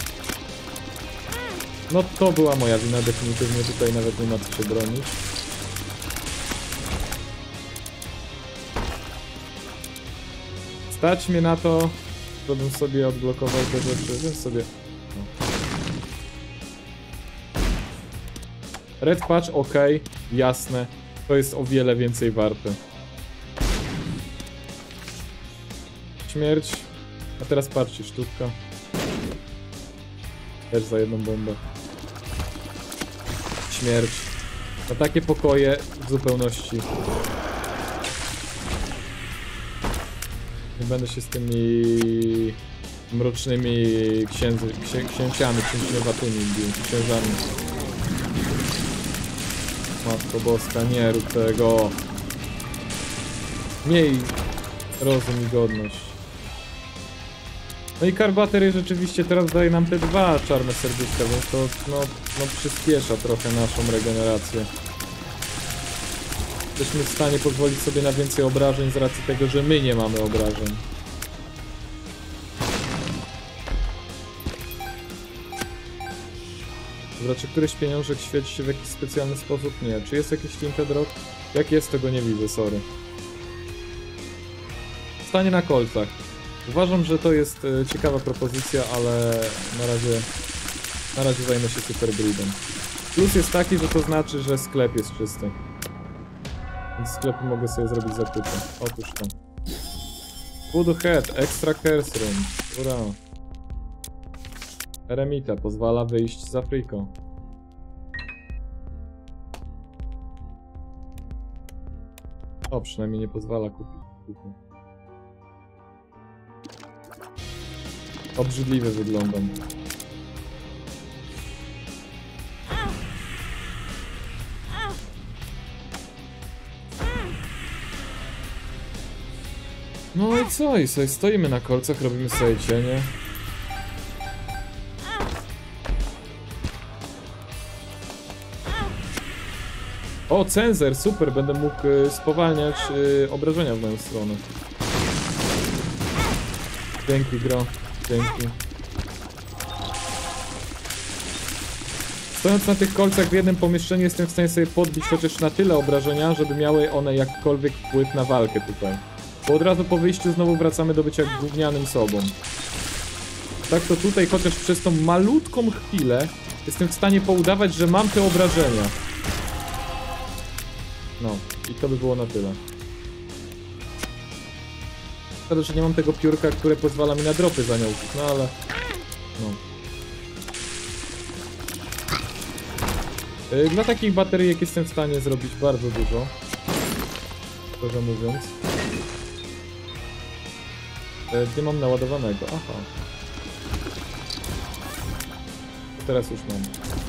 No to była moja wina definitywnie, tutaj nawet nie ma co się bronić. Stać mnie na to, żebym sobie odblokował te rzeczy, więc sobie... No. Red patch, ok, jasne. To jest o wiele więcej warte. Śmierć. A teraz patrzcie, sztuka. Też za jedną bombę. Śmierć. Na takie pokoje w zupełności. Nie będę się z tymi mrocznymi księdzy, księ, księciami, księciowatymi bił, księżami. Matko Boska, nie rób tego. Miej rozum i godność. No i Carbatery rzeczywiście teraz daje nam te dwa czarne serduszka, więc to no, no przyspiesza trochę naszą regenerację. Jesteśmy w stanie pozwolić sobie na więcej obrażeń z racji tego, że my nie mamy obrażeń. Dobra, czy któryś pieniążek świeci się w jakiś specjalny sposób? Nie. Czy jest jakiś tinted rock? Jak jest, tego nie widzę, sorry. Stanie na kolcach. Uważam, że to jest e, ciekawa propozycja, ale na razie na razie zajmę się super gridem. Plus jest taki, że to znaczy, że sklep jest czysty. Więc w sklepie mogę sobie zrobić zakupy. Otóż to. Voodoo Head, Extra Curse Room. Ura. Eremita pozwala wyjść z Afriką. O, przynajmniej nie pozwala kupić. kupić. Obrzydliwie wyglądam. No i co? I sobie stoimy na kolcach, robimy sobie cienie. O, Cenzer, super, będę mógł y, spowalniać y, obrażenia w moją stronę. Dzięki, gro. Dzięki. Stojąc na tych kolcach w jednym pomieszczeniu jestem w stanie sobie podbić chociaż na tyle obrażenia, żeby miały one jakkolwiek wpływ na walkę tutaj. Bo od razu po wyjściu znowu wracamy do bycia gównianym sobą. Tak to tutaj chociaż przez tą malutką chwilę jestem w stanie poudawać, że mam te obrażenia. No, i to by było na tyle. Szkoda, że nie mam tego piórka, które pozwala mi na dropy z aniołków, no ale... No. Yy, dla takich bateryjek jestem w stanie zrobić bardzo dużo. Szczerze mówiąc. Yy, nie mam naładowanego, aha. Teraz już mam.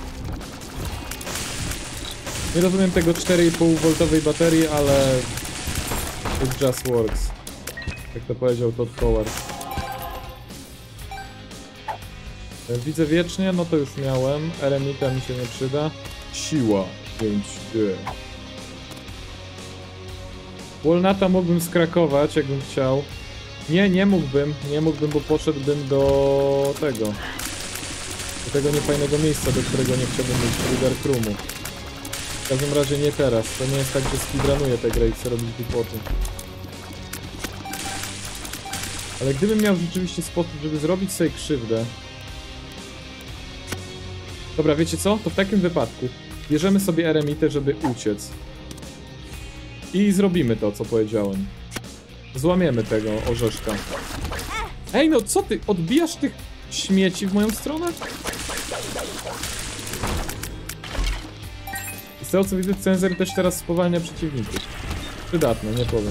Nie rozumiem tego cztery i pół woltowej baterii, ale... It just works. Jak to powiedział Todd Howard. Widzę wiecznie, no to już miałem. Eremita mi się nie przyda. Siła pięć D. Walnuta mógłbym skrakować, jakbym chciał. Nie, nie mógłbym. Nie mógłbym, bo poszedłbym do tego. Do tego niefajnego miejsca, do którego nie chciałbym mieć do Dark Roomu. W każdym razie nie teraz. To nie jest tak, że speedrunuję tę grę i chcę robić głupoty. Ale gdybym miał rzeczywiście sposób, żeby zrobić sobie krzywdę... Dobra, wiecie co? To w takim wypadku bierzemy sobie eremitę, żeby uciec. I zrobimy to, co powiedziałem. Złamiemy tego orzeszka. Ej, no co ty? Odbijasz tych śmieci w moją stronę? I z tego co widzę, Cenzer też teraz spowalnia przeciwników. Przydatne, nie powiem.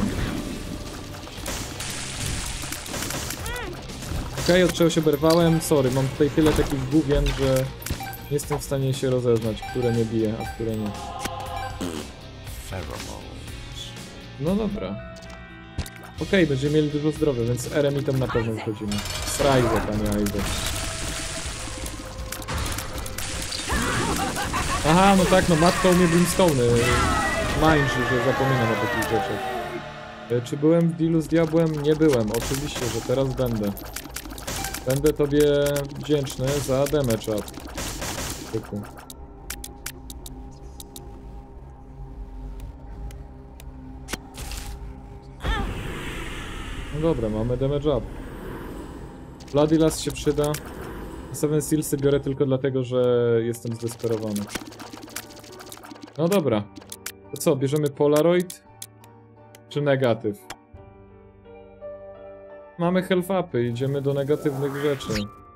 Okej, okay, od czego się oberwałem? Sorry, mam tutaj tyle takich gówien, że nie jestem w stanie się rozeznać, które mnie bije, a które nie. No dobra. Okej, okay, będziemy mieli dużo zdrowia, więc eremitem na pewno wychodzimy. Srajzo, panie Aizo. Aha, no tak, no matka umie Brimstone'y. Mindży, że zapominam o takich rzeczach. Czy byłem w dealu z diabłem? Nie byłem, oczywiście, że teraz będę. Będę tobie wdzięczny za damage up. Tyku. No dobra, mamy damage up. Bloody Last się przyda. Seven Sealsy biorę tylko dlatego, że jestem zdesperowany. No dobra. To co, bierzemy Polaroid? Czy negatyw? Mamy health upy, idziemy do negatywnych rzeczy.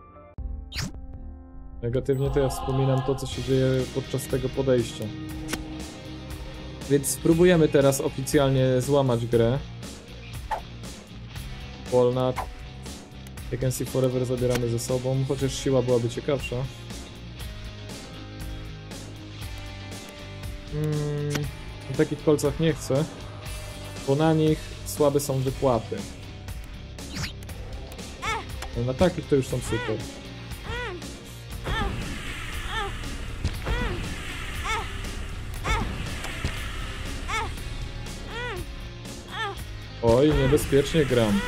Negatywnie to ja wspominam to, co się dzieje podczas tego podejścia. Więc spróbujemy teraz oficjalnie złamać grę. Walnut. I Can See Forever zabieramy ze sobą, chociaż siła byłaby ciekawsza. Hmm, na takich kolcach nie chcę, bo na nich słabe są wypłaty. No, na takich to już są super. Oj, niebezpiecznie gram.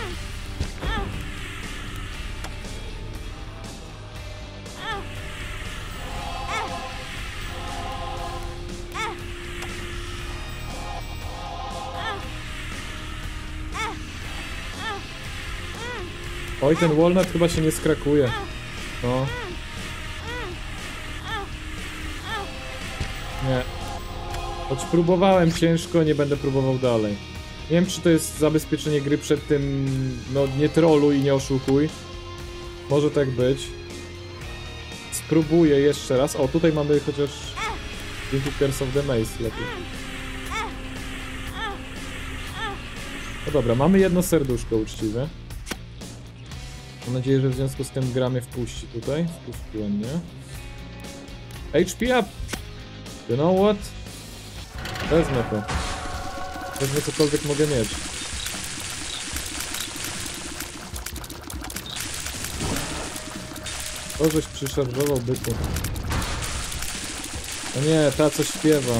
Oj, ten Walnut chyba się nie skrakuje. No. Nie. Choć próbowałem ciężko, nie będę próbował dalej. Nie wiem, czy to jest zabezpieczenie gry przed tym, no nie troluj i nie oszukuj. Może tak być. Spróbuję jeszcze raz. O, tutaj mamy chociaż dzięki Curse of the Maze lepiej. No dobra, mamy jedno serduszko uczciwe. Mam nadzieję, że w związku z tym gra mnie wpuści tutaj. Wpuściła mnie. H P up! You know what? Wezmę to. Wezmę cokolwiek mogę mieć. To żeś przyszarżował bytu. O nie, ta co śpiewa.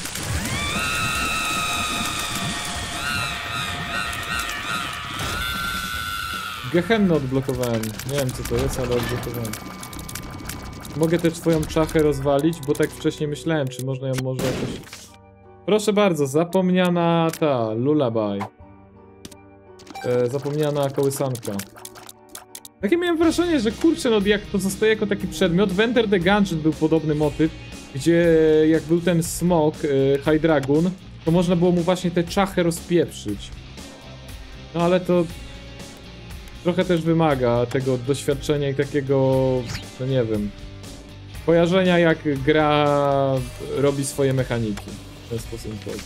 Gehennę odblokowałem. Nie wiem co to jest, ale odblokowałem. Mogę też twoją czachę rozwalić, bo tak wcześniej myślałem, czy można ją może jakoś... Proszę bardzo, zapomniana ta, lullaby. E, zapomniana kołysanka. Takie miałem wrażenie, że kurczę, no jak to zostaje jako taki przedmiot. W Enter the Gungeon był podobny motyw, gdzie jak był ten smok, e, High Dragon, to można było mu właśnie tę czachę rozpieprzyć. No ale to... trochę też wymaga tego doświadczenia i takiego, no nie wiem, kojarzenia jak gra robi swoje mechaniki. W ten sposób powiem.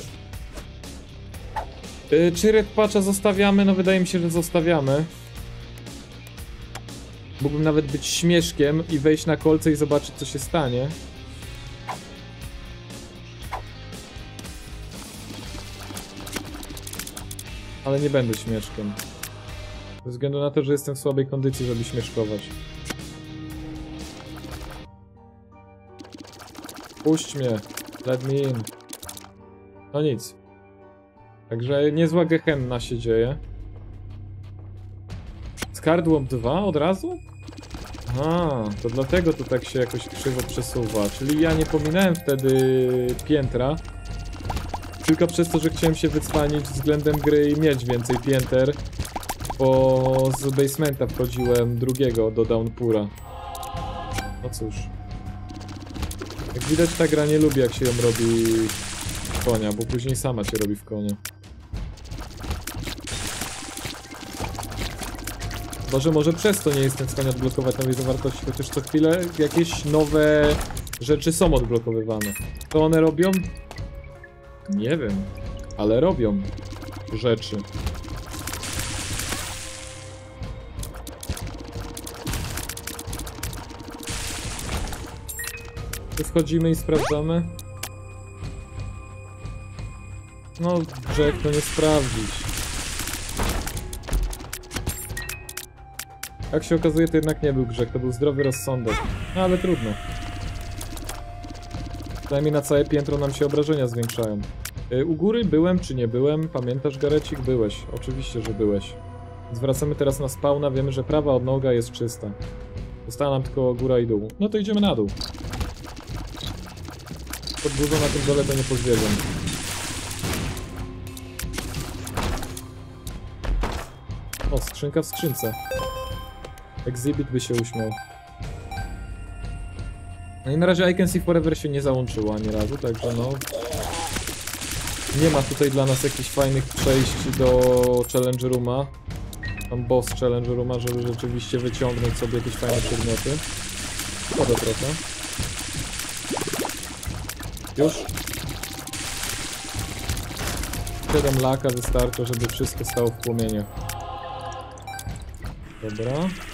Yy, czy Red Patcha zostawiamy? No wydaje mi się, że zostawiamy. Mógłbym nawet być śmieszkiem i wejść na kolce i zobaczyć co się stanie. Ale nie będę śmieszkiem. Ze względu na to, że jestem w słabej kondycji, żeby śmieszkować. Puść mnie. Let me in. No nic. Także niezła gehenna się dzieje. Skardłop dwa od razu? A, to dlatego to tak się jakoś krzywo przesuwa. Czyli ja nie pominąłem wtedy piętra. Tylko przez to, że chciałem się wycwanić względem gry i mieć więcej pięter. Bo z basementa wchodziłem drugiego do Downpoura. No cóż. Jak widać, ta gra nie lubi, jak się ją robi w konia, bo później sama się robi w konia. Może, może przez to nie jestem w stanie odblokować nowej zawartości, chociaż co chwilę jakieś nowe rzeczy są odblokowywane. Co one robią? Nie wiem, ale robią rzeczy. Tu wchodzimy i sprawdzamy. No, że jak to nie sprawdzić. Jak się okazuje, to jednak nie był grzech, to był zdrowy rozsądek. No ale trudno. Przynajmniej na całe piętro nam się obrażenia zwiększają. Yy, u góry byłem czy nie byłem? Pamiętasz, Garecik? Byłeś. Oczywiście, że byłeś. Zwracamy teraz na spawna, wiemy, że prawa odnoga jest czysta. Została nam tylko góra i dół. No to idziemy na dół. Pod górą na tym dole to nie pozwiedzą. O, skrzynka w skrzynce. Exhibit by się uśmiał. No i na razie I Can See Forever się nie załączyło ani razu, także no... Nie ma tutaj dla nas jakichś fajnych przejść do Challenge Rooma. Tam boss Challenge Rooma, żeby rzeczywiście wyciągnąć sobie jakieś fajne przedmioty. Szkoda trochę. Już? siedem laka wystarcza, żeby wszystko stało w płomieniach. Dobra.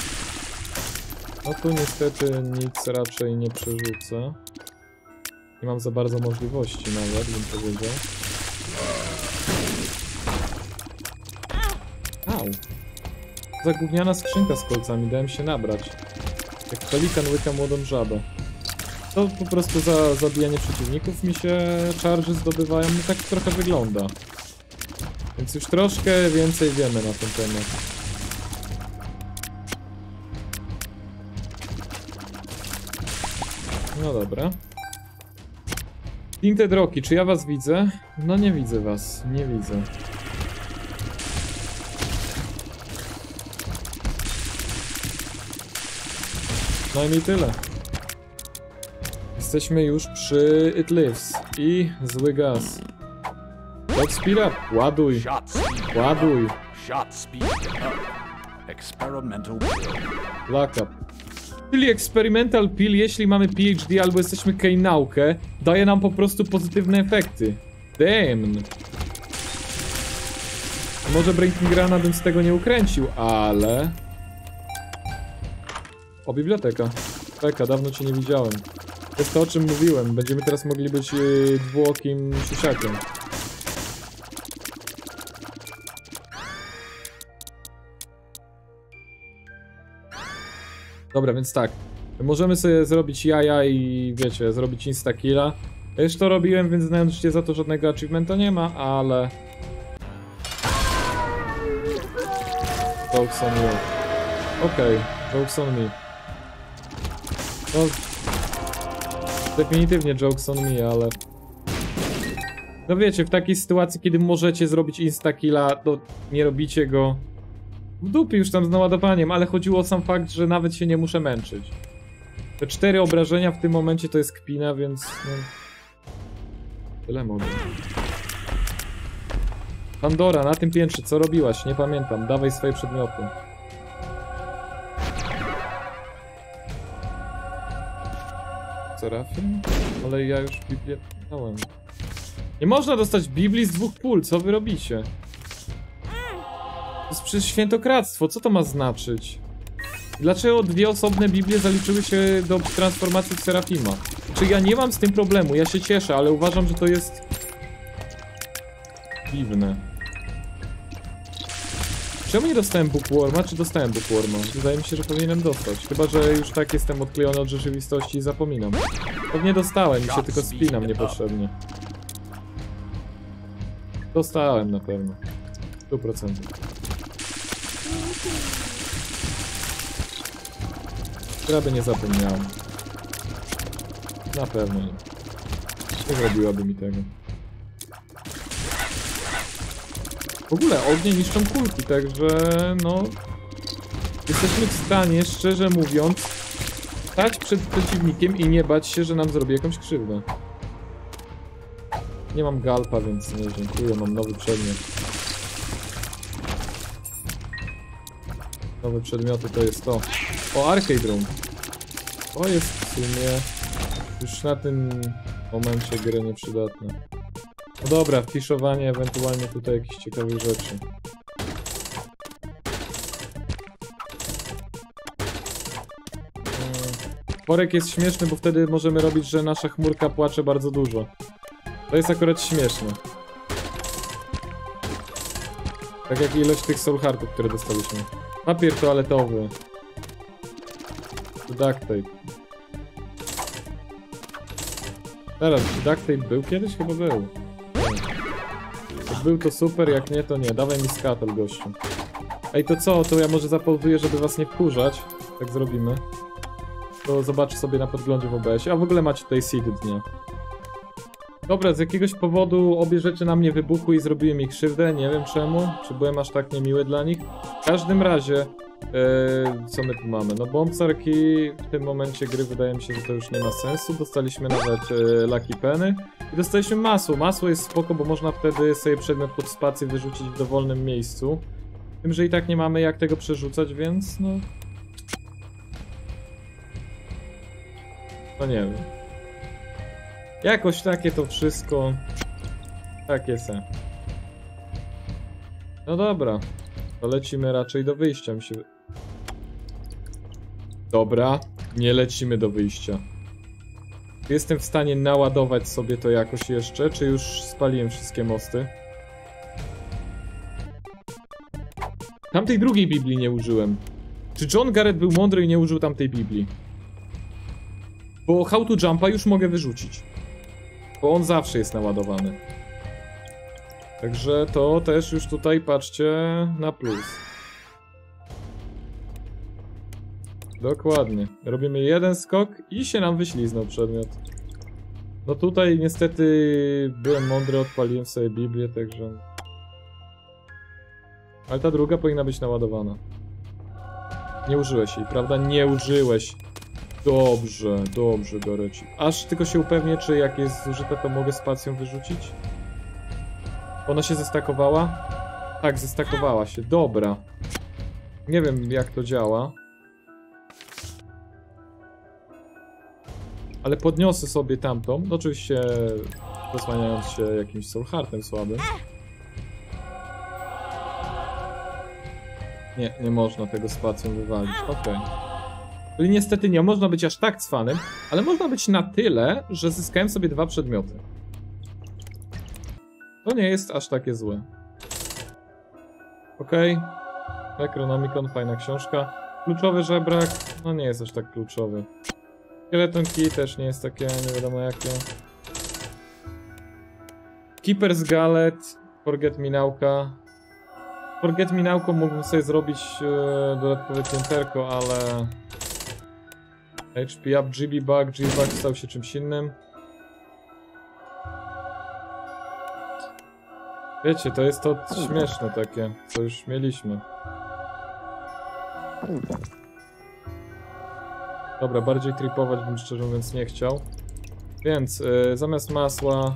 No tu niestety nic raczej nie przerzucę. Nie mam za bardzo możliwości nawet, bym powiedział. Au! Zagówniana skrzynka z kolcami, dałem się nabrać. Jak pelikan łyka młodą żabę. To po prostu za zabijanie przeciwników mi się charge zdobywają, no tak trochę wygląda. Więc już troszkę więcej wiemy na ten temat. No dobra. Tinted Rocky, czy ja was widzę? No nie widzę was, nie widzę. No i tyle. Jesteśmy już przy It Lives i zły gaz. Let's speed up, ładuj, ładuj. Lock up. Czyli Experimental Pill, jeśli mamy P H D albo jesteśmy K-naukę, daje nam po prostu pozytywne efekty. Damn. Może Breaking Grana bym z tego nie ukręcił, ale... O, biblioteka. Czeka, dawno cię nie widziałem. To jest to, o czym mówiłem. Będziemy teraz mogli być yy, dwuokim siusiakiem. Dobra, więc tak. Możemy sobie zrobić jaja i wiecie, zrobić insta-killa. Ja już to robiłem, więc znając życie za to żadnego achievementa nie ma, ale... Jokes on you. Okej, okay, jokes on me. No... Definitywnie jokes on me, ale... No wiecie, w takiej sytuacji, kiedy możecie zrobić insta-killa, to nie robicie go... W dupie już tam z naładowaniem, ale chodziło o sam fakt, że nawet się nie muszę męczyć. Te cztery obrażenia w tym momencie to jest kpina, więc... No... Tyle mogę. Pandora, na tym piętrze, co robiłaś? Nie pamiętam, dawaj swoje przedmioty. Serafin? Ale ja już Biblię dałem. Nie można dostać Biblii z dwóch pól, co wy robicie? To jest przecież świętokradztwo, co to ma znaczyć? Dlaczego dwie osobne Biblie zaliczyły się do transformacji w Serafima? Czy ja nie mam z tym problemu, ja się cieszę, ale uważam, że to jest... dziwne. Czemu nie dostałem Bookworma, czy dostałem Bookworma? Wydaje mi się, że powinienem dostać. Chyba, że już tak jestem odklejony od rzeczywistości i zapominam. Pewnie dostałem, mi się tylko spinam niepotrzebnie. Dostałem na pewno. sto procent. Prawie nie zapomniałem. Na pewno nie. Nie zrobiłaby mi tego. W ogóle ognie niszczą kulki, także no... Jesteśmy w stanie, szczerze mówiąc, stać przed przeciwnikiem i nie bać się, że nam zrobi jakąś krzywdę. Nie mam galpa, więc nie dziękuję, mam nowy przedmiot. Nowe przedmioty to jest to. O, Arcade Room. To jest w sumie już na tym momencie gry nieprzydatne. No dobra, fiszowanie, ewentualnie tutaj jakichś ciekawych rzeczy. Worek jest śmieszny, bo wtedy możemy robić, że nasza chmurka płacze bardzo dużo. To jest akurat śmieszne. Tak jak ilość tych soul heartów, które dostaliśmy. Papier toaletowy. Duct tape. Teraz, duct tape był kiedyś? Chyba był. Jak był to super, jak nie to nie. Dawaj mi skatol, gościu. Ej, to co? To ja może zapauzuję, żeby was nie wkurzać. Tak zrobimy. To zobaczę sobie na podglądzie w O B S-ie. A w ogóle macie tutaj seed dnia. Dobra, z jakiegoś powodu obie rzeczy na mnie wybuchły i zrobiłem ich krzywdę. Nie wiem czemu. Czy byłem aż tak niemiły dla nich. W każdym razie... Yy, co my tu mamy? No bombsarki w tym momencie gry wydaje mi się, że to już nie ma sensu. Dostaliśmy nawet yy, Lucky Penny i dostaliśmy masło. Masło jest spoko, bo można wtedy sobie przedmiot pod spację wyrzucić w dowolnym miejscu. Tym, że i tak nie mamy jak tego przerzucać, więc no... No nie wiem. Jakoś takie to wszystko... Takie se. No dobra. To lecimy raczej do wyjścia, mi się... Dobra, nie lecimy do wyjścia. Jestem w stanie naładować sobie to jakoś jeszcze, czy już spaliłem wszystkie mosty? Tamtej drugiej Biblii nie użyłem. Czy John Garrett był mądry i nie użył tamtej Biblii? Bo How to Jumpa już mogę wyrzucić. Bo on zawsze jest naładowany. Także to też już tutaj patrzcie na plus. Dokładnie. Robimy jeden skok i się nam wyśliznął przedmiot. No tutaj niestety byłem mądry, odpaliłem sobie Biblię, także... Ale ta druga powinna być naładowana. Nie użyłeś jej, prawda? Nie użyłeś. Dobrze, dobrze, Gareci. Aż tylko się upewnię, czy jak jest zużyte, to mogę spacją wyrzucić? Ona się zestakowała? Tak, zestakowała się. Dobra. Nie wiem, jak to działa. Ale podniosę sobie tamtą. No, oczywiście zasłaniając się jakimś soul heartem słabym. Nie, nie można tego spacją wywalić. Okej. Okay. Czyli niestety nie można być aż tak cwanym, ale można być na tyle, że zyskałem sobie dwa przedmioty. To nie jest aż takie złe. Okej. Okay. Necronomicon, fajna książka. Kluczowy żebrak, no nie jest aż tak kluczowy. Skeleton Key też nie jest takie, nie wiadomo jakie. Keeper's Gallet, Forget Me Now'ka. Forget Me Now'ką mógłbym sobie zrobić e, dodatkowe pięterko, ale... H P up, G B Bug, G B Bug stał się czymś innym. Wiecie, to jest to śmieszne takie, co już mieliśmy. Dobra, bardziej tripować bym szczerze mówiąc nie chciał. Więc yy, zamiast masła...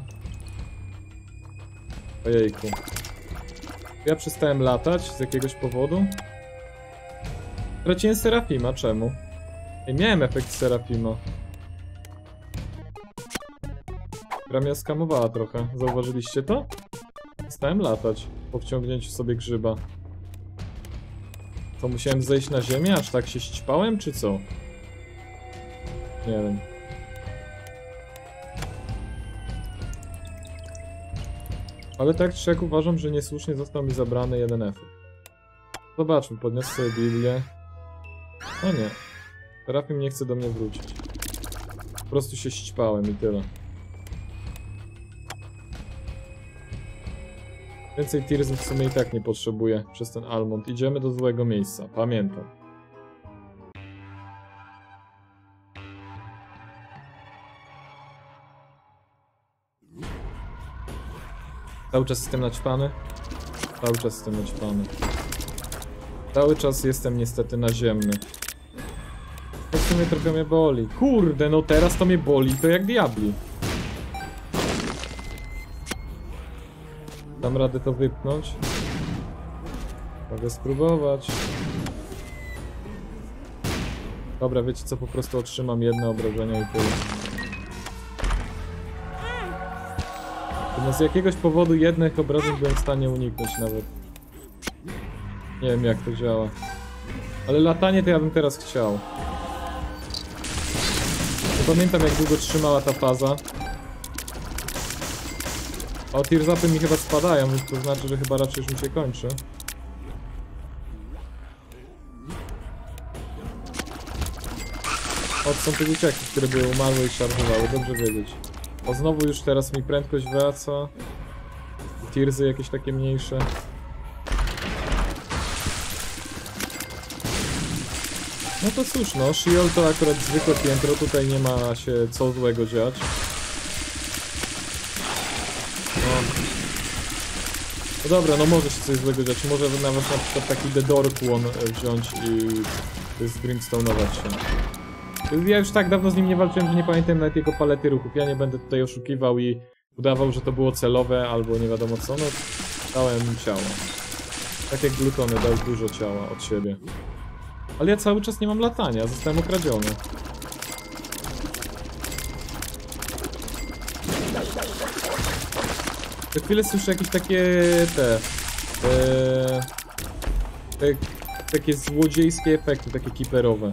Ojejku. Ja przestałem latać z jakiegoś powodu. Traciłem Serafima, czemu? Ja miałem efekt Serafima. Gra mnie skamowała trochę, zauważyliście to? Przestałem latać po wciągnięciu sobie grzyba. To musiałem zejść na ziemię, aż tak się ścipałem, czy co? Nie wiem. Ale tak czy jak uważam, że niesłusznie został mi zabrany jeden efekt. Zobaczmy, podniosę sobie Biblię. O nie. Terafim nie chce do mnie wrócić. Po prostu się ścipałem i tyle. Więcej Tearsów w sumie i tak nie potrzebuję przez ten Almond. Idziemy do złego miejsca, pamiętam. Cały czas jestem naćpany. Cały czas jestem naćpany. Cały czas jestem niestety naziemny. To w sumie trochę mnie boli. Kurde, no teraz to mnie boli, to jak diabli. Dam radę to wypchnąć. Mogę spróbować. Dobra, wiecie co, po prostu otrzymam jedno obrażenie i tyle. No z jakiegoś powodu jednych obrażeń byłem w stanie uniknąć nawet. Nie wiem jak to działa. Ale latanie to ja bym teraz chciał. Nie pamiętam jak długo trzymała ta faza. O, tearsupy mi chyba spadają, więc to znaczy, że chyba raczej już mi się kończy. O, to są te dzieciaki, które były umarłe i szarżowały, dobrze wiedzieć. O, znowu już teraz mi prędkość wraca. Tearsy jakieś takie mniejsze. No to cóż, no, Sheol to akurat zwykłe piętro, tutaj nie ma się co złego dziać. No. No dobra, no może się coś złego dziać, może nawet na przykład taki The Dorkłon wziąć i zbrimstone'ować się. Ja już tak dawno z nim nie walczyłem, że nie pamiętam nawet jego palety ruchów. Ja nie będę tutaj oszukiwał i udawał, że to było celowe albo nie wiadomo co, no dałem ciało. Tak jak glutony dał dużo ciała od siebie. Ale ja cały czas nie mam latania, zostałem okradziony. Za chwilę słyszę jakieś takie te, te, te takie złodziejskie efekty, takie kiperowe.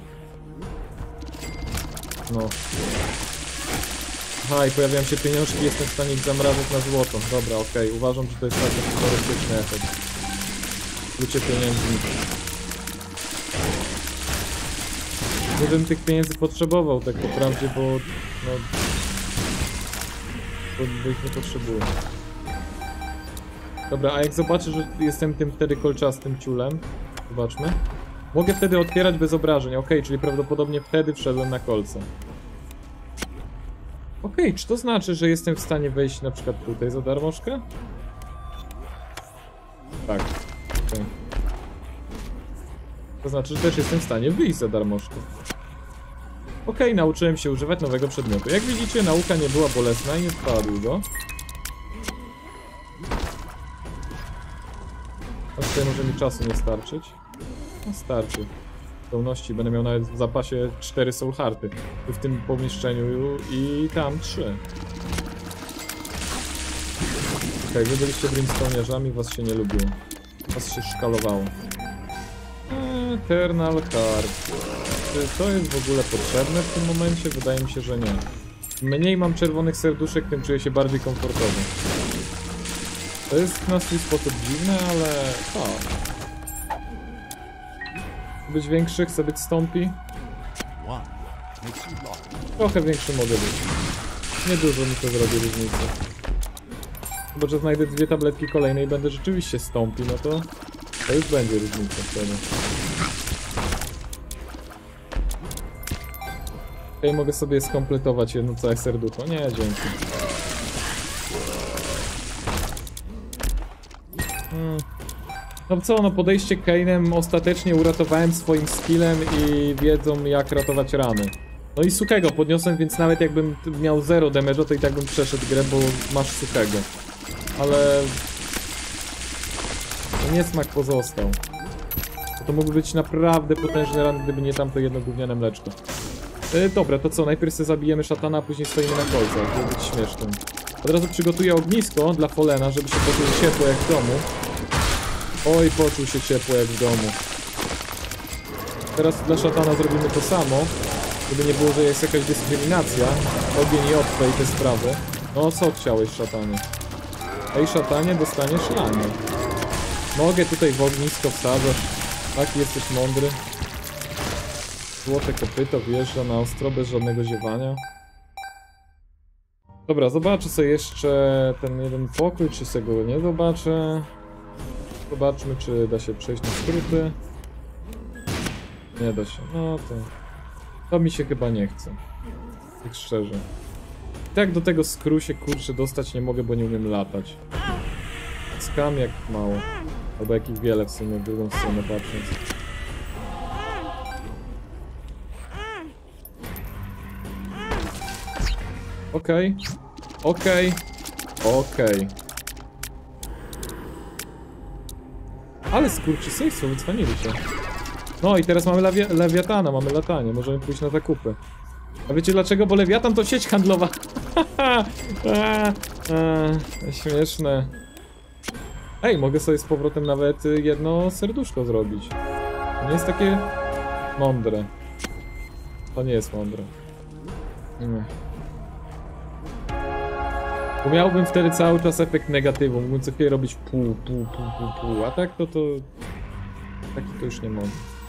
No. Aha, i pojawiają się pieniążki, jestem w stanie ich zamrażać na złoto. Dobra, okej, okay. Uważam, że to jest taki humorystyczny efekt. Lucie pieniędzy. Nie bym tych pieniędzy potrzebował, tak naprawdę, bo no... Bo, bo ich nie potrzebuję. Dobra, a jak zobaczę, że jestem tym wtedy kolczastym ciulem, zobaczmy. Mogę wtedy otwierać bez obrażeń, okej, okay, czyli prawdopodobnie wtedy wszedłem na kolce. Okej, okay, czy to znaczy, że jestem w stanie wejść na przykład tutaj za darmożkę? Tak, okay. To znaczy, że też jestem w stanie wyjść za darmożkę. Okej, okay, nauczyłem się używać nowego przedmiotu. Jak widzicie, nauka nie była bolesna i nie trwała długo. A tutaj może mi czasu nie starczyć. No starczy. W pełności będę miał nawet w zapasie cztery soul hearty. W tym pomieszczeniu i tam trzy. Okej, okay, wy byliście brimstone'arzami, was się nie lubiło. Was się szkalowało. Eternal Heart. Czy to jest w ogóle potrzebne w tym momencie? Wydaje mi się, że nie. Mniej mam czerwonych serduszek, tym czuję się bardziej komfortowo. To jest na swój sposób dziwne, ale... O. Być większy, chcę być stąpi. Trochę większy mogę być. Nie dużo mi to zrobi różnicy. Chyba, że znajdę dwie tabletki kolejne i będę rzeczywiście stąpi, no to... To już będzie różnica wtedy. Okej, mogę sobie skompletować jedno całe serducho. Nie, dzięki. Hmm. No co, no podejście Kainem ostatecznie uratowałem swoim skillem i wiedzą jak ratować rany. No i suchego podniosłem, więc nawet jakbym miał zero damage'a, to i tak bym przeszedł grę, bo masz suchego. Ale... No niesmak pozostał. To mógł być naprawdę potężny ran, gdyby nie tamto jedno gówniane mleczko. Yy, dobra, to co? Najpierw sobie zabijemy szatana, a później stoimy na kolcach, żeby być śmiesznym. Od razu przygotuję ognisko dla Follena, żeby się poczuł ciepło jak w domu. Oj, poczuł się ciepło jak w domu. Teraz dla szatana zrobimy to samo, żeby nie było, że jest jakaś dyskryminacja. Ogień i otwę i te sprawy. No co chciałeś, szatanie? Ej, szatanie, dostaniesz lanie. Mogę tutaj w ognisko wsadzać. Taki jesteś mądry. Złote kopyto wjeżdża na ostro bez żadnego ziewania. Dobra, zobaczę sobie jeszcze ten jeden pokój, czy sobie go nie zobaczę. Zobaczmy, czy da się przejść na skróty. Nie da się, no to... To mi się chyba nie chce. Tak szczerze. I tak do tego skrótu się kurczę dostać nie mogę, bo nie umiem latać. Skam jak mało. Albo jak ich wiele w sumie, w drugą stronę patrząc. Okej. Okej. Okej. Ale skurczysyństwo, wycwanili się. No i teraz mamy lewi lewiatana, mamy latanie, możemy pójść na zakupy. A wiecie dlaczego? Bo lewiatan to sieć handlowa. a, a, śmieszne. Ej, mogę sobie z powrotem nawet jedno serduszko zrobić. To nie jest takie mądre. To nie jest mądre. Nie. Bo miałbym wtedy cały czas efekt negatywu, mógłbym co chwilę robić pół, pół, pół, pół, pół, a tak to to... Taki to już nie mogę.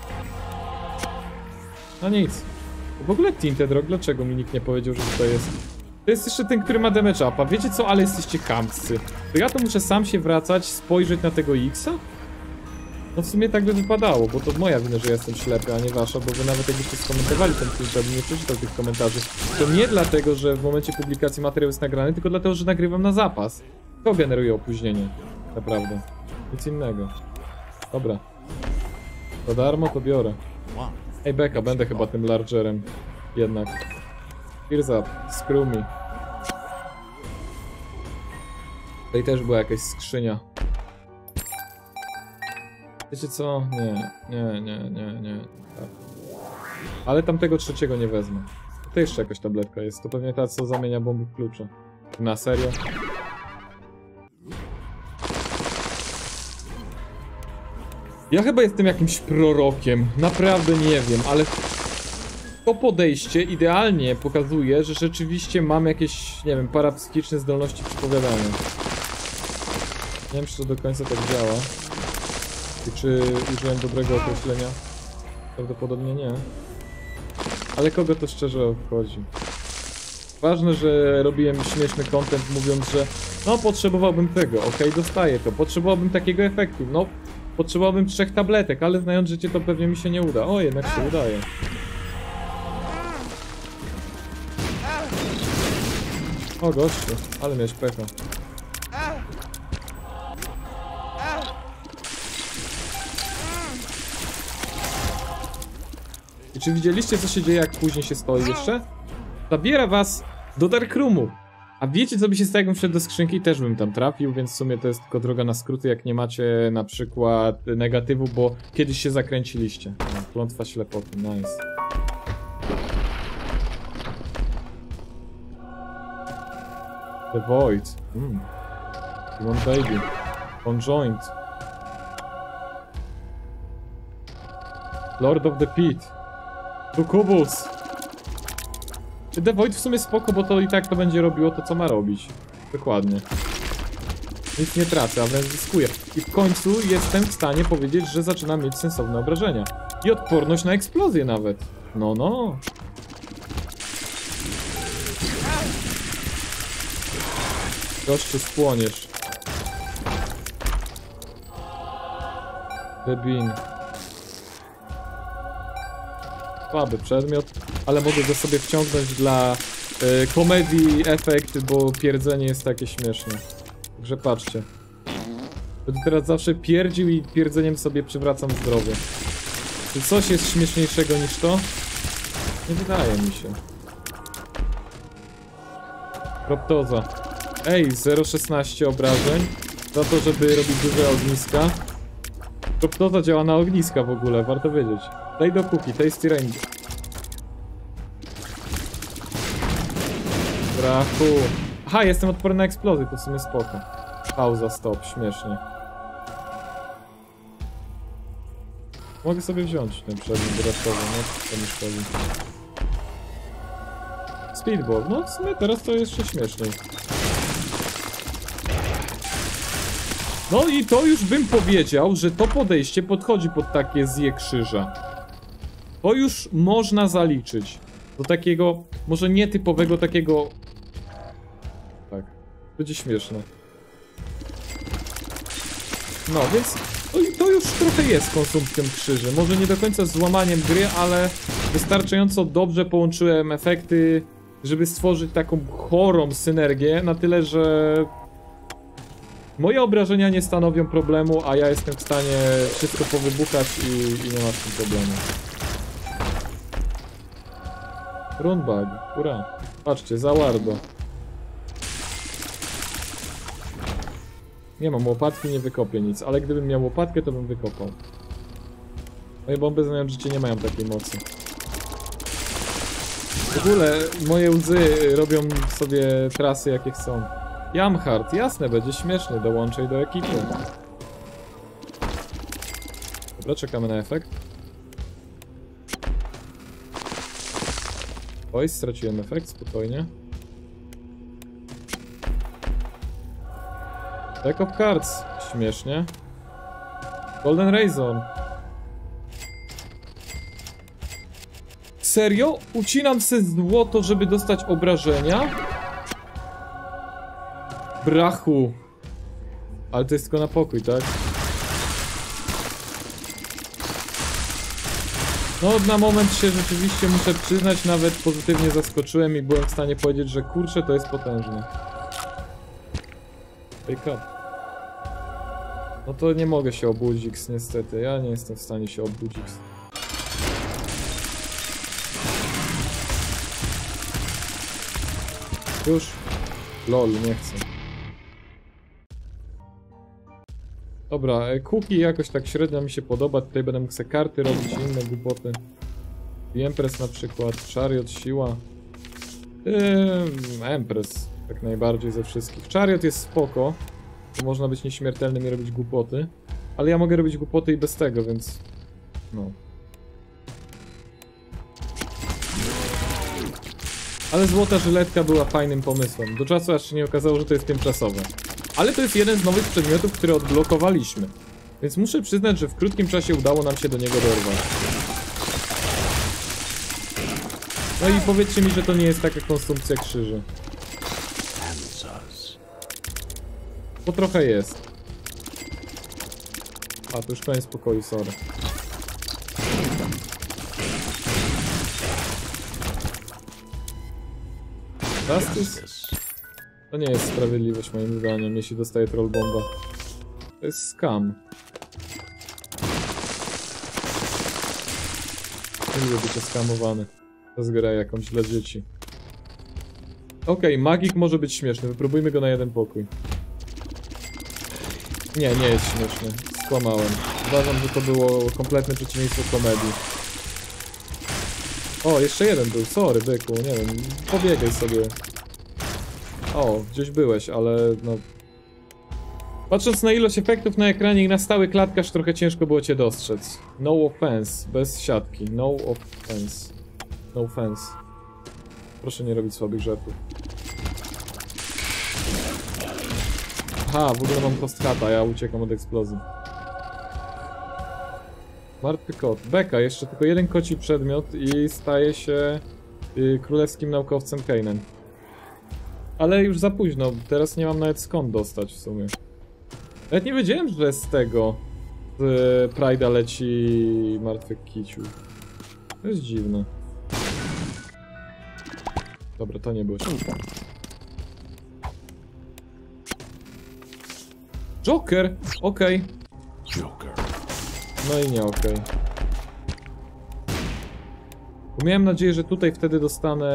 No nic. W ogóle Tinted Rock, dlaczego mi nikt nie powiedział, że to jest... To jest jeszcze ten, który ma damage upa. Wiecie co, ale jesteście chamscy. To ja to muszę sam się wracać, spojrzeć na tego X-a? No w sumie tak by wypadało, bo to moja wina, że ja jestem ślepy, a nie wasza, bo wy nawet jakbyście skomentowali ten film, to bym nie przeczytał tych komentarzy. To nie dlatego, że w momencie publikacji materiał jest nagrany, tylko dlatego, że nagrywam na zapas. To generuje opóźnienie. Naprawdę. Nic innego. Dobra. Za darmo to biorę. Ej Beka, będę chyba tym largerem. Jednak. Here's up. Screw me. Tutaj też była jakaś skrzynia. Wiecie co? Nie, nie, nie, nie, nie. Tak. Ale tamtego trzeciego nie wezmę. To jeszcze jakaś tabletka jest. To pewnie ta, co zamienia bomby w klucze. Na serio? Ja chyba jestem jakimś prorokiem. Naprawdę nie wiem, ale... To podejście idealnie pokazuje, że rzeczywiście mam jakieś, nie wiem, parapsychiczne zdolności przepowiadania. Nie wiem, czy to do końca tak działa. I czy użyłem dobrego określenia? Prawdopodobnie nie. Ale kogo to szczerze obchodzi? Ważne, że robiłem śmieszny content mówiąc, że no potrzebowałbym tego, okej, okay, dostaję to. Potrzebowałbym takiego efektu, no potrzebowałbym trzech tabletek, ale znając życie to pewnie mi się nie uda. O, jednak się udaje. O gościu, ale miałeś pecha. I czy widzieliście, co się dzieje, jak później się stoi jeszcze? Zabiera was do Dark Roomu. A wiecie, co by się stało, jakbym wszedł do skrzynki? Też bym tam trafił, więc w sumie to jest tylko droga na skróty, jak nie macie na przykład negatywu, bo kiedyś się zakręciliście. No, klątwa ślepoty, nice. The Void. Mm. One baby. On joint. Lord of the Pit. Succubus. The Void w sumie spoko, bo to i tak to będzie robiło to, co ma robić. Dokładnie. Nic nie tracę, a wręcz zyskuję. I w końcu jestem w stanie powiedzieć, że zaczynam mieć sensowne obrażenia. I odporność na eksplozję nawet. No, no. Gościu, spłoniesz. Debin. Słaby przedmiot, ale mogę go sobie wciągnąć dla y, komedii efekt, bo pierdzenie jest takie śmieszne. Także patrzcie. Będę teraz zawsze pierdził i pierdzeniem sobie przywracam zdrowie. Czy coś jest śmieszniejszego niż to? Nie wydaje mi się. Proptoza. Ej, zero przecinek szesnaście obrażeń za to, żeby robić duże ogniska. Proptoza działa na ogniska w ogóle, warto wiedzieć. Daj do kuki, tasty range. Brachu. Aha, jestem odporny na eksplozję, to w sumie spoko. Pauza, stop, śmiesznie. Mogę sobie wziąć ten przedmiot dodatkowy, no co mi szkodzi. Speedball, no w sumie teraz to jeszcze śmieszniej. No i to już bym powiedział, że to podejście podchodzi pod takie zje krzyża. To już można zaliczyć do takiego, może nietypowego takiego... Tak, będzie śmieszne. No, więc to, to już trochę jest konsumpcją krzyży. Może nie do końca złamaniem gry, ale wystarczająco dobrze połączyłem efekty, żeby stworzyć taką chorą synergię, na tyle, że moje obrażenia nie stanowią problemu, a ja jestem w stanie wszystko powybuchać i, i nie ma z tym problemu. Runbag, ura. Patrzcie, za wardo. Nie mam łopatki, nie wykopię nic, ale gdybym miał łopatkę, to bym wykopał. Moje bomby znając życie nie mają takiej mocy. W ogóle moje łzy robią sobie trasy jakie chcą. Jamhard, jasne, będzie śmiesznie, dołączaj do ekipy. Dobra, czekamy na efekt. Oj, straciłem efekt, spokojnie. Deck of Cards, śmiesznie. Golden Razor. Serio? Ucinam se złoto, żeby dostać obrażenia? Brachu. Ale to jest tylko na pokój, tak? No, na moment się rzeczywiście muszę przyznać, nawet pozytywnie zaskoczyłem i byłem w stanie powiedzieć, że kurczę, to jest potężne. Wake up. No to nie mogę się obudzić, niestety. Ja nie jestem w stanie się obudzić. Już? Lol, nie chcę. Dobra, cookie jakoś tak średnio mi się podoba. Tutaj będę mógł sobie karty robić i inne głupoty. Empress na przykład, Chariot, siła. Yy, Empress tak najbardziej ze wszystkich. Chariot jest spoko. To można być nieśmiertelnym i robić głupoty. Ale ja mogę robić głupoty i bez tego, więc... No. Ale złota żyletka była fajnym pomysłem. Do czasu aż się nie okazało, że to jest tymczasowe. Ale to jest jeden z nowych przedmiotów, które odblokowaliśmy. Więc muszę przyznać, że w krótkim czasie udało nam się do niego dorwać. No i powiedzcie mi, że to nie jest taka konsumpcja krzyży. Bo trochę jest. A, to już koniec pokoju, sorry. Justice? To nie jest sprawiedliwość moim zdaniem, jeśli dostaje troll bomba. To jest scam. Nie lubię bycie skamowany. To jest gra jakąś dla dzieci. Okej, okay, magik może być śmieszny, wypróbujmy go na jeden pokój. Nie, nie jest śmieszny. Skłamałem. Uważam, że to było kompletne przeciwieństwo komedii. O, jeszcze jeden był, sorry byku, nie wiem, pobiegaj sobie. O, gdzieś byłeś, ale no... Patrząc na ilość efektów na ekranie i na stały klatkarz, trochę ciężko było cię dostrzec. No offense, bez siatki, no offense. No offense. Proszę nie robić słabych żartów. Aha, w ogóle mam postkata, ja uciekam od eksplozji. Martwy kot. Beka, jeszcze tylko jeden koci przedmiot i staje się y, królewskim naukowcem Kainen. Ale już za późno, teraz nie mam nawet skąd dostać w sumie. Nawet nie wiedziałem, że z tego z Pride'a leci martwy kiciu. To jest dziwne. Dobra, to nie było śmieszne. Joker! Okej. Okay. Joker. No i nie okej. Okay. Miałem nadzieję, że tutaj wtedy dostanę...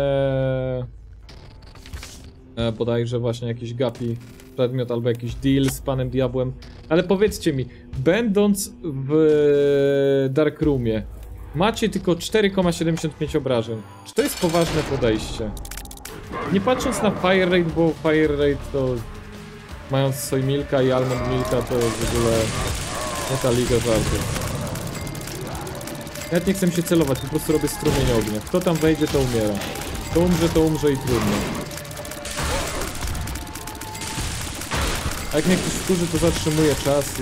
E, bodajże właśnie jakiś gapi przedmiot albo jakiś deal z panem diabłem. Ale powiedzcie mi, będąc w Darkroomie, macie tylko cztery przecinek siedemdziesiąt pięć obrażeń. Czy to jest poważne podejście? Nie patrząc na Fire Rate, bo Fire Rate to... Mając Soy Milka i Almond Milka, to jest w ogóle nie ta liga żartów. Nawet nie chcę się celować, po prostu robię strumień ognia. Kto tam wejdzie, to umiera. Kto umrze, to umrze i trudno. A jak mnie ktoś wkurzy, to zatrzymuje czas i...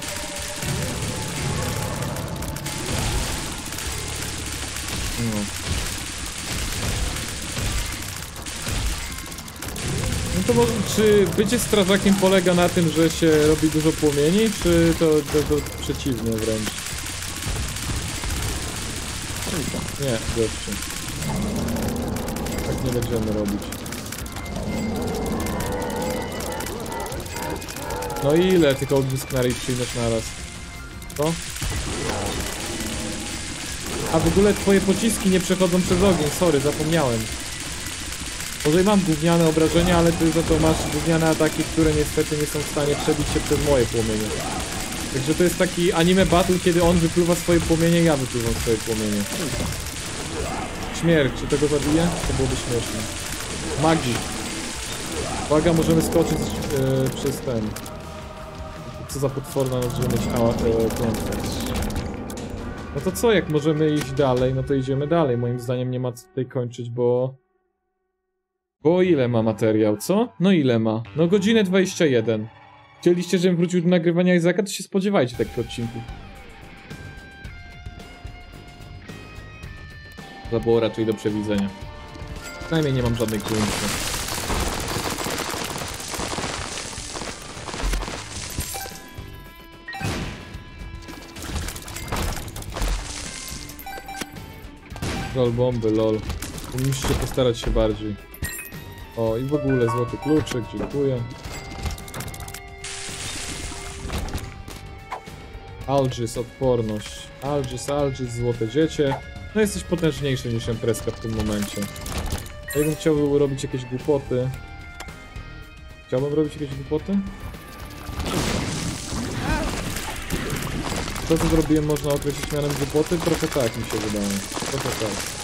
No. No to może, czy bycie strażakiem polega na tym, że się robi dużo płomieni, czy to, to, to przeciwnie wręcz? Nie, gościu. Tak nie będziemy robić. No i ile tylko odblisk na ryj przyjmiesz naraz? Co? A w ogóle twoje pociski nie przechodzą przez ogień, sorry, zapomniałem. Może i mam gówniane obrażenia, ale ty za to masz gówniane ataki, które niestety nie są w stanie przebić się przez moje płomienie. Także to jest taki anime battle, kiedy on wypluwa swoje płomienie, ja wypluwam swoje płomienie. Śmierć, czy tego zabije? To byłoby śmieszne. Magii. Uwaga, możemy skoczyć yy, przez ten. Co za potworna możemy mieć yy, klątwę. No to co, jak możemy iść dalej, no to idziemy dalej. Moim zdaniem nie ma co tutaj kończyć, bo... Bo ile ma materiał, co? No ile ma? No godzinę dwadzieścia jeden. Chcieliście, żebym wrócił do nagrywania Izaka, to się spodziewajcie takich odcinków. To było raczej do przewidzenia. Przynajmniej nie mam żadnej klątwy. Lol bomby, lol. Musicie postarać się bardziej. O, i w ogóle złoty kluczyk, dziękuję. Algis, odporność. Algis, Algis, złote dziecię. No jesteś potężniejszy niż Empreska w tym momencie. Jakbym chciał robić jakieś głupoty. Chciałbym robić jakieś głupoty? To, co zrobiłem, można określić mianem głupoty? Trochę tak mi się wydaje. Trochę tak.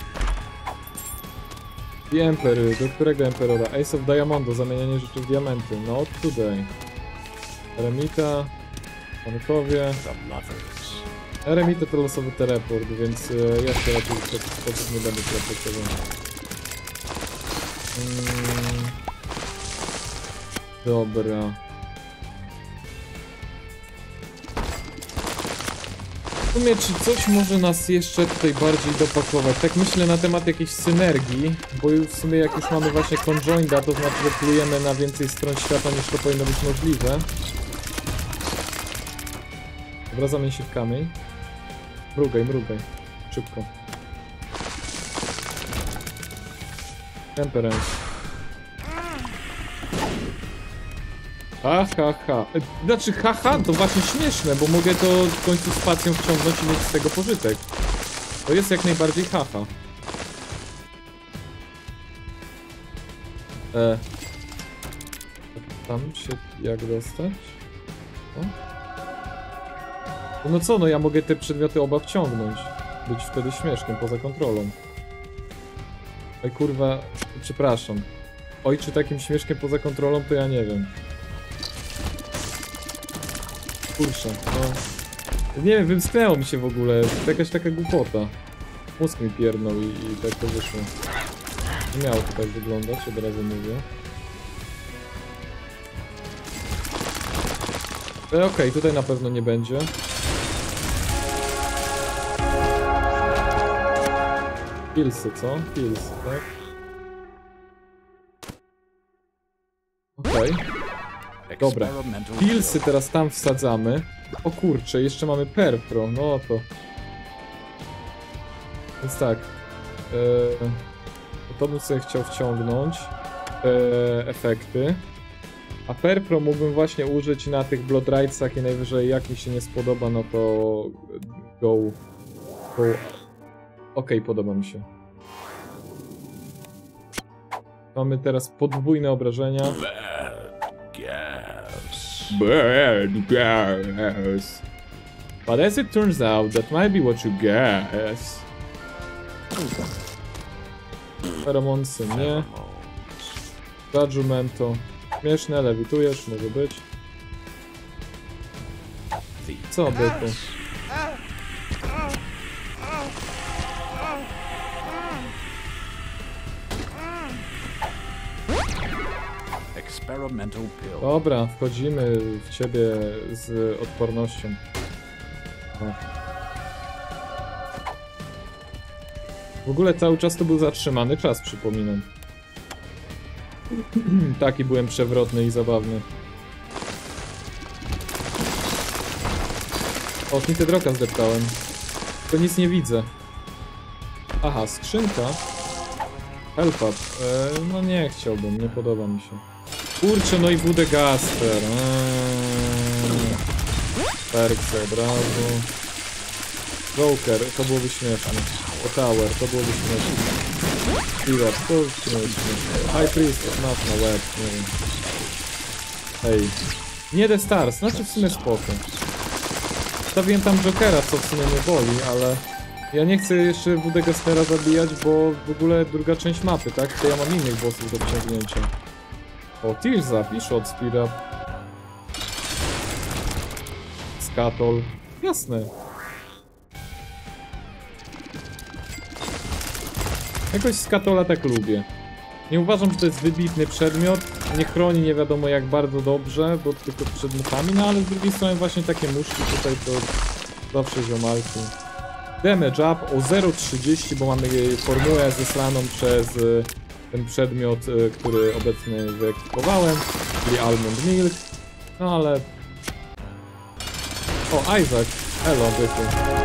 I Empery, do którego Emperora? Ace of Diamondo, zamienianie rzeczy w diamenty. Not today. Eremita, Pankowie. Eremita to losowy teleport, więc e, ja się raczej w taki sposób nie będę teleportował. Hmm. Dobra. W sumie, czy coś może nas jeszcze tutaj bardziej dopakować? Tak myślę na temat jakiejś synergii, bo już w sumie jak już mamy właśnie conjoinda, to znaczy, że plujemy na więcej stron świata niż to powinno być możliwe. Dobra, zamień się w kamień. Mrugaj, mrugaj. Szybko. Temperance. Ha, ha, ha. Znaczy, haha, to właśnie śmieszne, bo mogę to w końcu spacją wciągnąć i mieć z tego pożytek. To jest jak najbardziej haha. E. Tam się jak dostać? O? No co, no ja mogę te przedmioty oba wciągnąć. Być wtedy śmiesznym, poza kontrolą. Ej kurwa, przepraszam. Oj, czy takim śmieszkiem poza kontrolą, to ja nie wiem. Kurczę, no... Nie wiem, wymsknęło mi się w ogóle. To jakaś taka głupota. Mózg mi pierdnął i, i tak to wyszło. Nie miało to tak wyglądać, od razu mówię. E, Okej, okay, tutaj na pewno nie będzie. Pilsy, co? Pilsy, tak? Okej. Okay. Dobra. Pilsy teraz tam wsadzamy. O kurczę, jeszcze mamy Perpro, no to... Więc tak. Eee, to bym sobie chciał wciągnąć. Eee, efekty. A Perpro mógłbym właśnie użyć na tych Blood Rightsach i najwyżej jak mi się nie spodoba, no to... Go... Go... Okej, okay, podoba mi się. Mamy teraz podwójne obrażenia. Bad gas. But as it turns out, that might be what you guess. Feromonsy nie. Judgmento. Śmieszne, lewitujesz, może być. Co by to? experimental pill. Dobra, wchodzimy w ciebie z odpornością. O. W ogóle cały czas to był zatrzymany czas, przypominam. Taki byłem przewrotny i zabawny. O, Nitedroka zdeptałem. To nic nie widzę. Aha, skrzynka. Help up. Eee, no nie chciałbym, nie podoba mi się. Kurczę, no i Wudegaster. Eee. Perksy od razu. Joker, to byłoby śmieszne. The Tower, to byłoby śmieszne. Killer, to byłoby śmieszne. High Priest, masz na łeb, nie wiem. Hej. Nie The Stars, znaczy w sumie spoko. Stawiłem tam Jokera, co w sumie mnie boli, ale... Ja nie chcę jeszcze Wudegastera zabijać, bo w ogóle druga część mapy, tak? To ja mam innych bossów do przeciągnięcia. O, Tears Up i Shot Speed Up. Skatol. Jasne. Jakoś Skatola tak lubię. Nie uważam, że to jest wybitny przedmiot. Nie chroni nie wiadomo jak bardzo dobrze, bo tylko przed muchami, no ale z drugiej strony właśnie takie muszki tutaj to zawsze ziomalki. Damage up o zero przecinek trzydzieści, bo mamy formułę zeslaną przez y, ten przedmiot, y, który obecnie wyekwipowałem, czyli Almond Milk. No ale... O, Isaac! Elo, byku.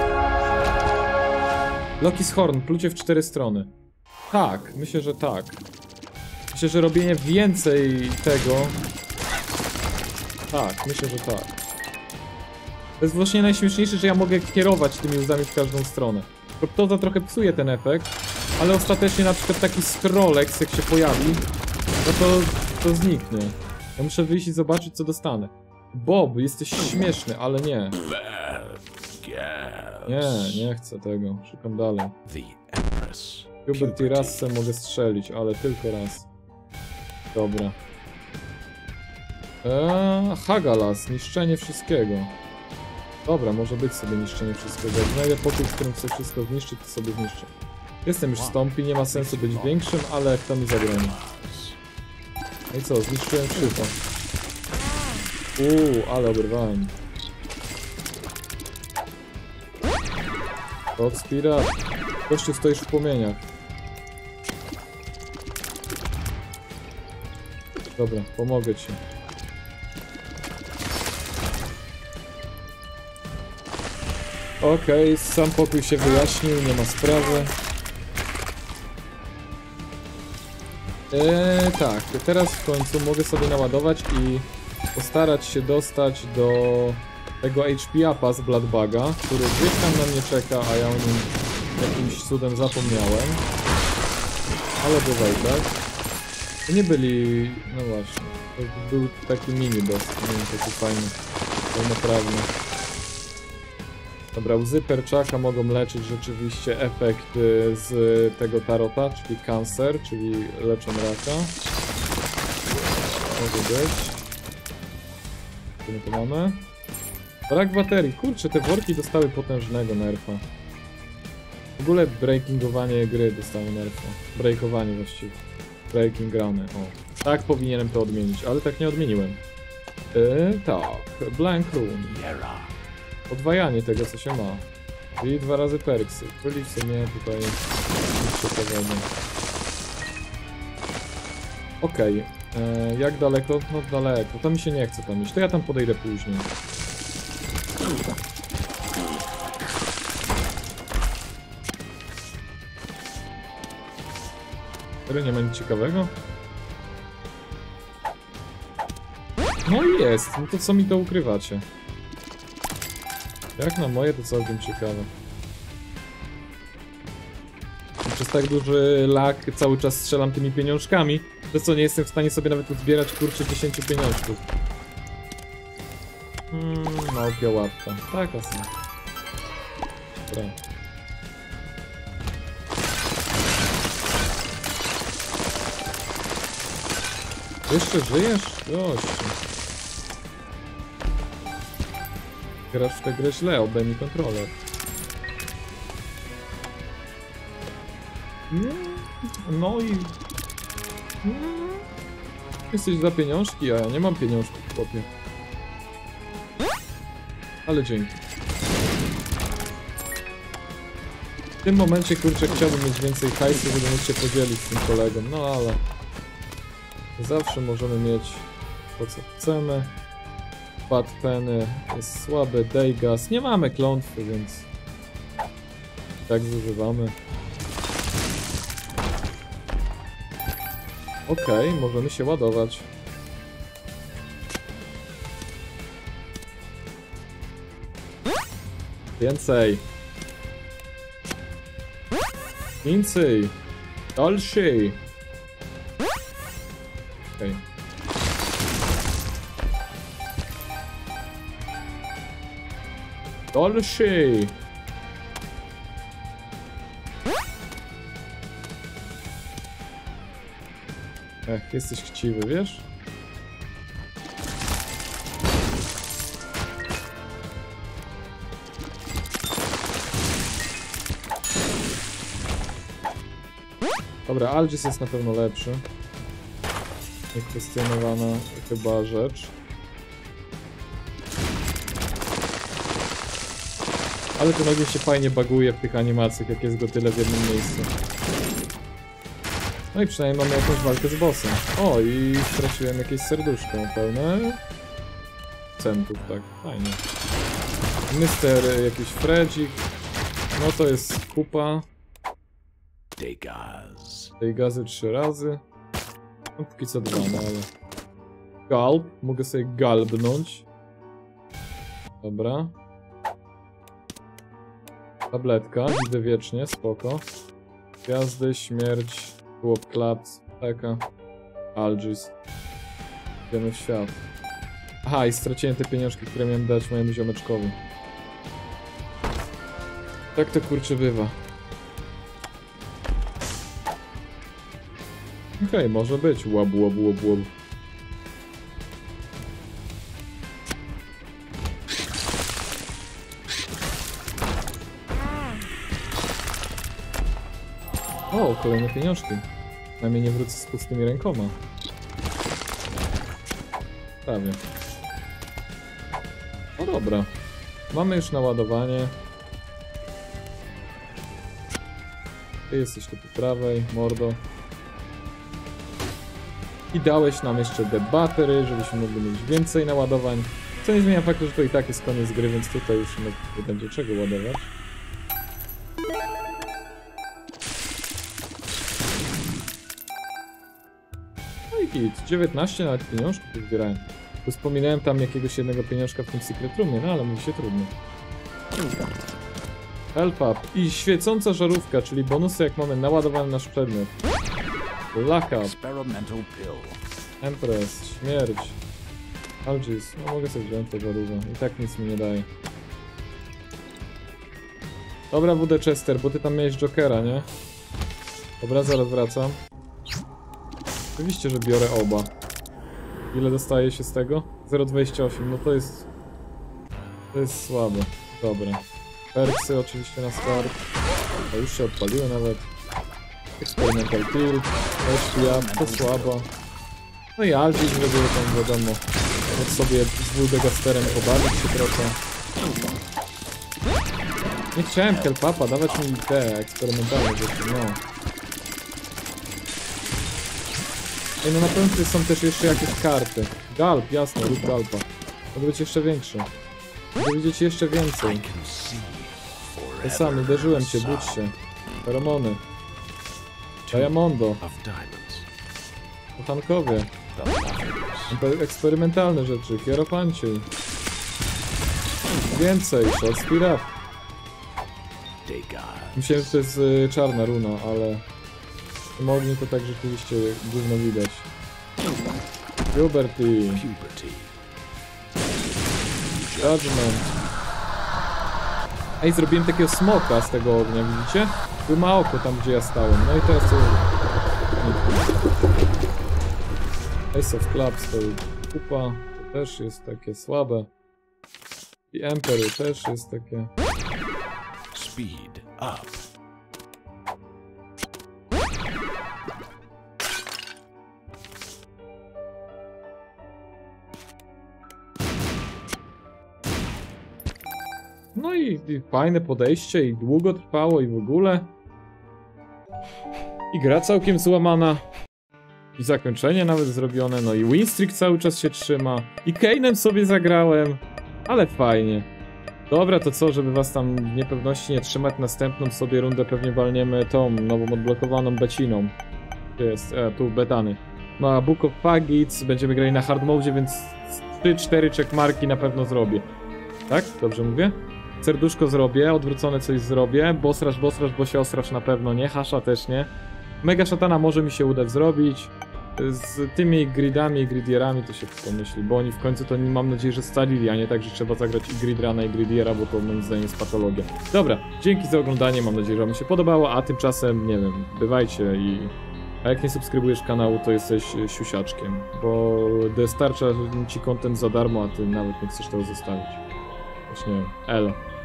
Loki's Horn, plucie w cztery strony. Tak, myślę, że tak. Myślę, że robienie więcej tego... Tak, myślę, że tak. To jest właśnie najśmieszniejsze, że ja mogę kierować tymi łzami w każdą stronę. To trochę psuje ten efekt, ale ostatecznie na przykład taki Skrollex jak się pojawi, no to, to zniknie. Ja muszę wyjść i zobaczyć co dostanę. Bob, jesteś śmieszny, ale nie. Nie, nie chcę tego. Szukam dalej. Hubert i Rassę mogę strzelić, ale tylko raz. Dobra. Eee, Hagalas, niszczenie wszystkiego. Dobra, może być sobie niszczenie wszystkiego. Jak znajdę pokój, w którym chcę wszystko zniszczyć, to sobie zniszczę. Jestem już stąpi, nie ma sensu być większym, ale kto mi zabroni. No i co, zniszczyłem wszystko. Uuu, ale oberwałem. Hot Spirit. Gościu, stoisz w płomieniach. Dobra, pomogę ci. Okej, okay, sam pokój się wyjaśnił, nie ma sprawy. Eee, tak, teraz w końcu mogę sobie naładować i postarać się dostać do tego H P upa z Bloodbaga, który gdzieś tam na mnie czeka, a ja o nim jakimś cudem zapomniałem. Ale bywaj, tak? To nie byli... no właśnie, to był taki mini boss, nie wiem, taki fajny, pełnoprawny. Dobra, łzy perczaka mogą leczyć rzeczywiście efekt z tego tarota, czyli cancer, czyli leczą raka. Może być. Co my tu mamy? Brak baterii. Kurczę, te worki dostały potężnego nerfa. W ogóle breakingowanie gry dostało nerfa. Breakowanie właściwie. Breaking rany. O. Tak powinienem to odmienić, ale tak nie odmieniłem. Yy, tak. Blank Room. Odwajanie tego, co się ma. Czyli dwa razy perksy. Czyli w sumie tutaj nic ciekawego. Okej. Okay. Jak daleko? No daleko. To mi się nie chce tam iść. To ja tam podejdę później. Serio, nie ma nic ciekawego? No i jest. No to co mi to ukrywacie? Jak na moje to całkiem ciekawe. Przez tak duży lag cały czas strzelam tymi pieniążkami, to co nie jestem w stanie sobie nawet uzbierać kurczę dziesięciu pieniążków. Hmm, małpia łapka. Taka sama. Dobra. Jeszcze żyjesz? Gościu. Grasz w tę grę źle, oddaj mi kontroler. No i... Jesteś za pieniążki, a ja nie mam pieniążków, chłopie. Ale dzięki. W tym momencie, kurczę, chciałbym mieć więcej hajsu, żeby móc się podzielić z tym kolegą, no ale... Zawsze możemy mieć to, co chcemy. Bad Penny jest słaby, Daygas. Nie mamy klątwy, więc... tak zużywamy. Okej, okay, możemy się ładować. Więcej. Więcej. Dalszy. Okej. Okay. Dalszy. Ech, jesteś chciwy, wiesz? Dobra, Algis jest na pewno lepszy. Niekwestionowana chyba rzecz. Ale ten ogień się fajnie baguje w tych animacjach, jak jest go tyle w jednym miejscu. No i przynajmniej mamy jakąś walkę z bossem. O, i straciłem jakieś serduszko pełne centów, tak, fajnie. Mister jakiś Fredzik. No to jest kupa. Degas. Degazy trzy razy. No póki co dwa, no ale... Galb, mogę sobie galbnąć. Dobra. Tabletka, widzę wiecznie, spoko. Gwiazdy, śmierć, Łop Klaps, Peka, Algis. Idziemy w świat. Aha, i straciłem te pieniążki, które miałem dać mojemu ziomeczkowi. Tak to kurczę bywa. Okej, okay, może być. Łab, łab, łab, łab. O, kolejne pieniążki. Przynajmniej nie wrócę z pustymi rękoma. Prawie. No dobra. Mamy już naładowanie. Ty jesteś tu po prawej, mordo. I dałeś nam jeszcze debatery, żebyśmy mogli mieć więcej naładowań. Co nie zmienia faktu, że to i tak jest koniec gry, więc tutaj już nie będzie czego ładować. No i git, dziewiętnaście nawet pieniążków zbierałem. Tu wspominałem tam jakiegoś jednego pieniążka w tym Secret Roomie, no ale mówi się trudno. Help up. I świecąca żarówka, czyli bonusy jak mamy naładowany nasz przedmiot. Lock up. Empress, śmierć. Algis, no mogę sobie wziąć tę żarówkę. I tak nic mi nie daje. Dobra, W D Chester, bo ty tam miałeś Jokera, nie? Dobra, zaraz wracam. Oczywiście, że biorę oba. Ile dostaje się z tego? zero przecinek dwadzieścia osiem, no to jest... To jest słabe. Dobra. Perksy oczywiście na start. To już się odpaliły nawet. Experimental kill. H P up, to słabo. No i Algis, żeby tam wiadomo, mógł sobie z Wuldegasterem pobawić się trochę. Nie chciałem help upa, dawać mi te eksperymentalne rzeczy, no. Ej, no na pewno są też jeszcze jakieś karty. Galp, jasne, rób galpa. Mogę być jeszcze większy. Mogę widzieć jeszcze więcej. Ty sam, uderzyłem cię, budź się. Feromony. Diamondo. Botankowie. Eksperymentalne rzeczy. Hierofanci. Więcej. Shot speed up. Myślałem, że to jest y, czarna runa, ale... W tym ogniu to tak rzeczywiście gówno widać. Puberty. Judgment. Ej, zrobiłem takiego smoka z tego ognia, widzicie? Tu ma oko tam, gdzie ja stałem. No i teraz to... Ace of Clubs to kupa. To też jest takie słabe. I Emperor też jest takie... Speed up. No i, i fajne podejście i długo trwało i w ogóle. I gra całkiem złamana. I zakończenie nawet zrobione, no i winstreak cały czas się trzyma. I Kane'em sobie zagrałem, ale fajnie. Dobra, to co, żeby was tam w niepewności nie trzymać, następną sobie rundę pewnie walniemy tą nową odblokowaną beciną. Tu jest, e, tu betany. Ma Book of Faggots, będziemy grali na hard mode, więc trzy cztery checkmarki na pewno zrobię. Tak? Dobrze mówię? Serduszko zrobię, odwrócone coś zrobię, bossrush, bossrush, bo się ostrasz na pewno nie, hasza też nie. Mega szatana może mi się udać zrobić. Z tymi gridami i gridierami to się pomyśli, bo oni w końcu to mam nadzieję, że scalili, a nie tak, że trzeba zagrać i gridrana i gridiera, bo to moim zdaniem jest patologia. Dobra, dzięki za oglądanie, mam nadzieję, że wam się podobało, a tymczasem, nie wiem, bywajcie i... A jak nie subskrybujesz kanału, to jesteś siusiaczkiem, bo dostarcza ci content za darmo, a ty nawet nie chcesz tego zostawić. Właśnie, elo.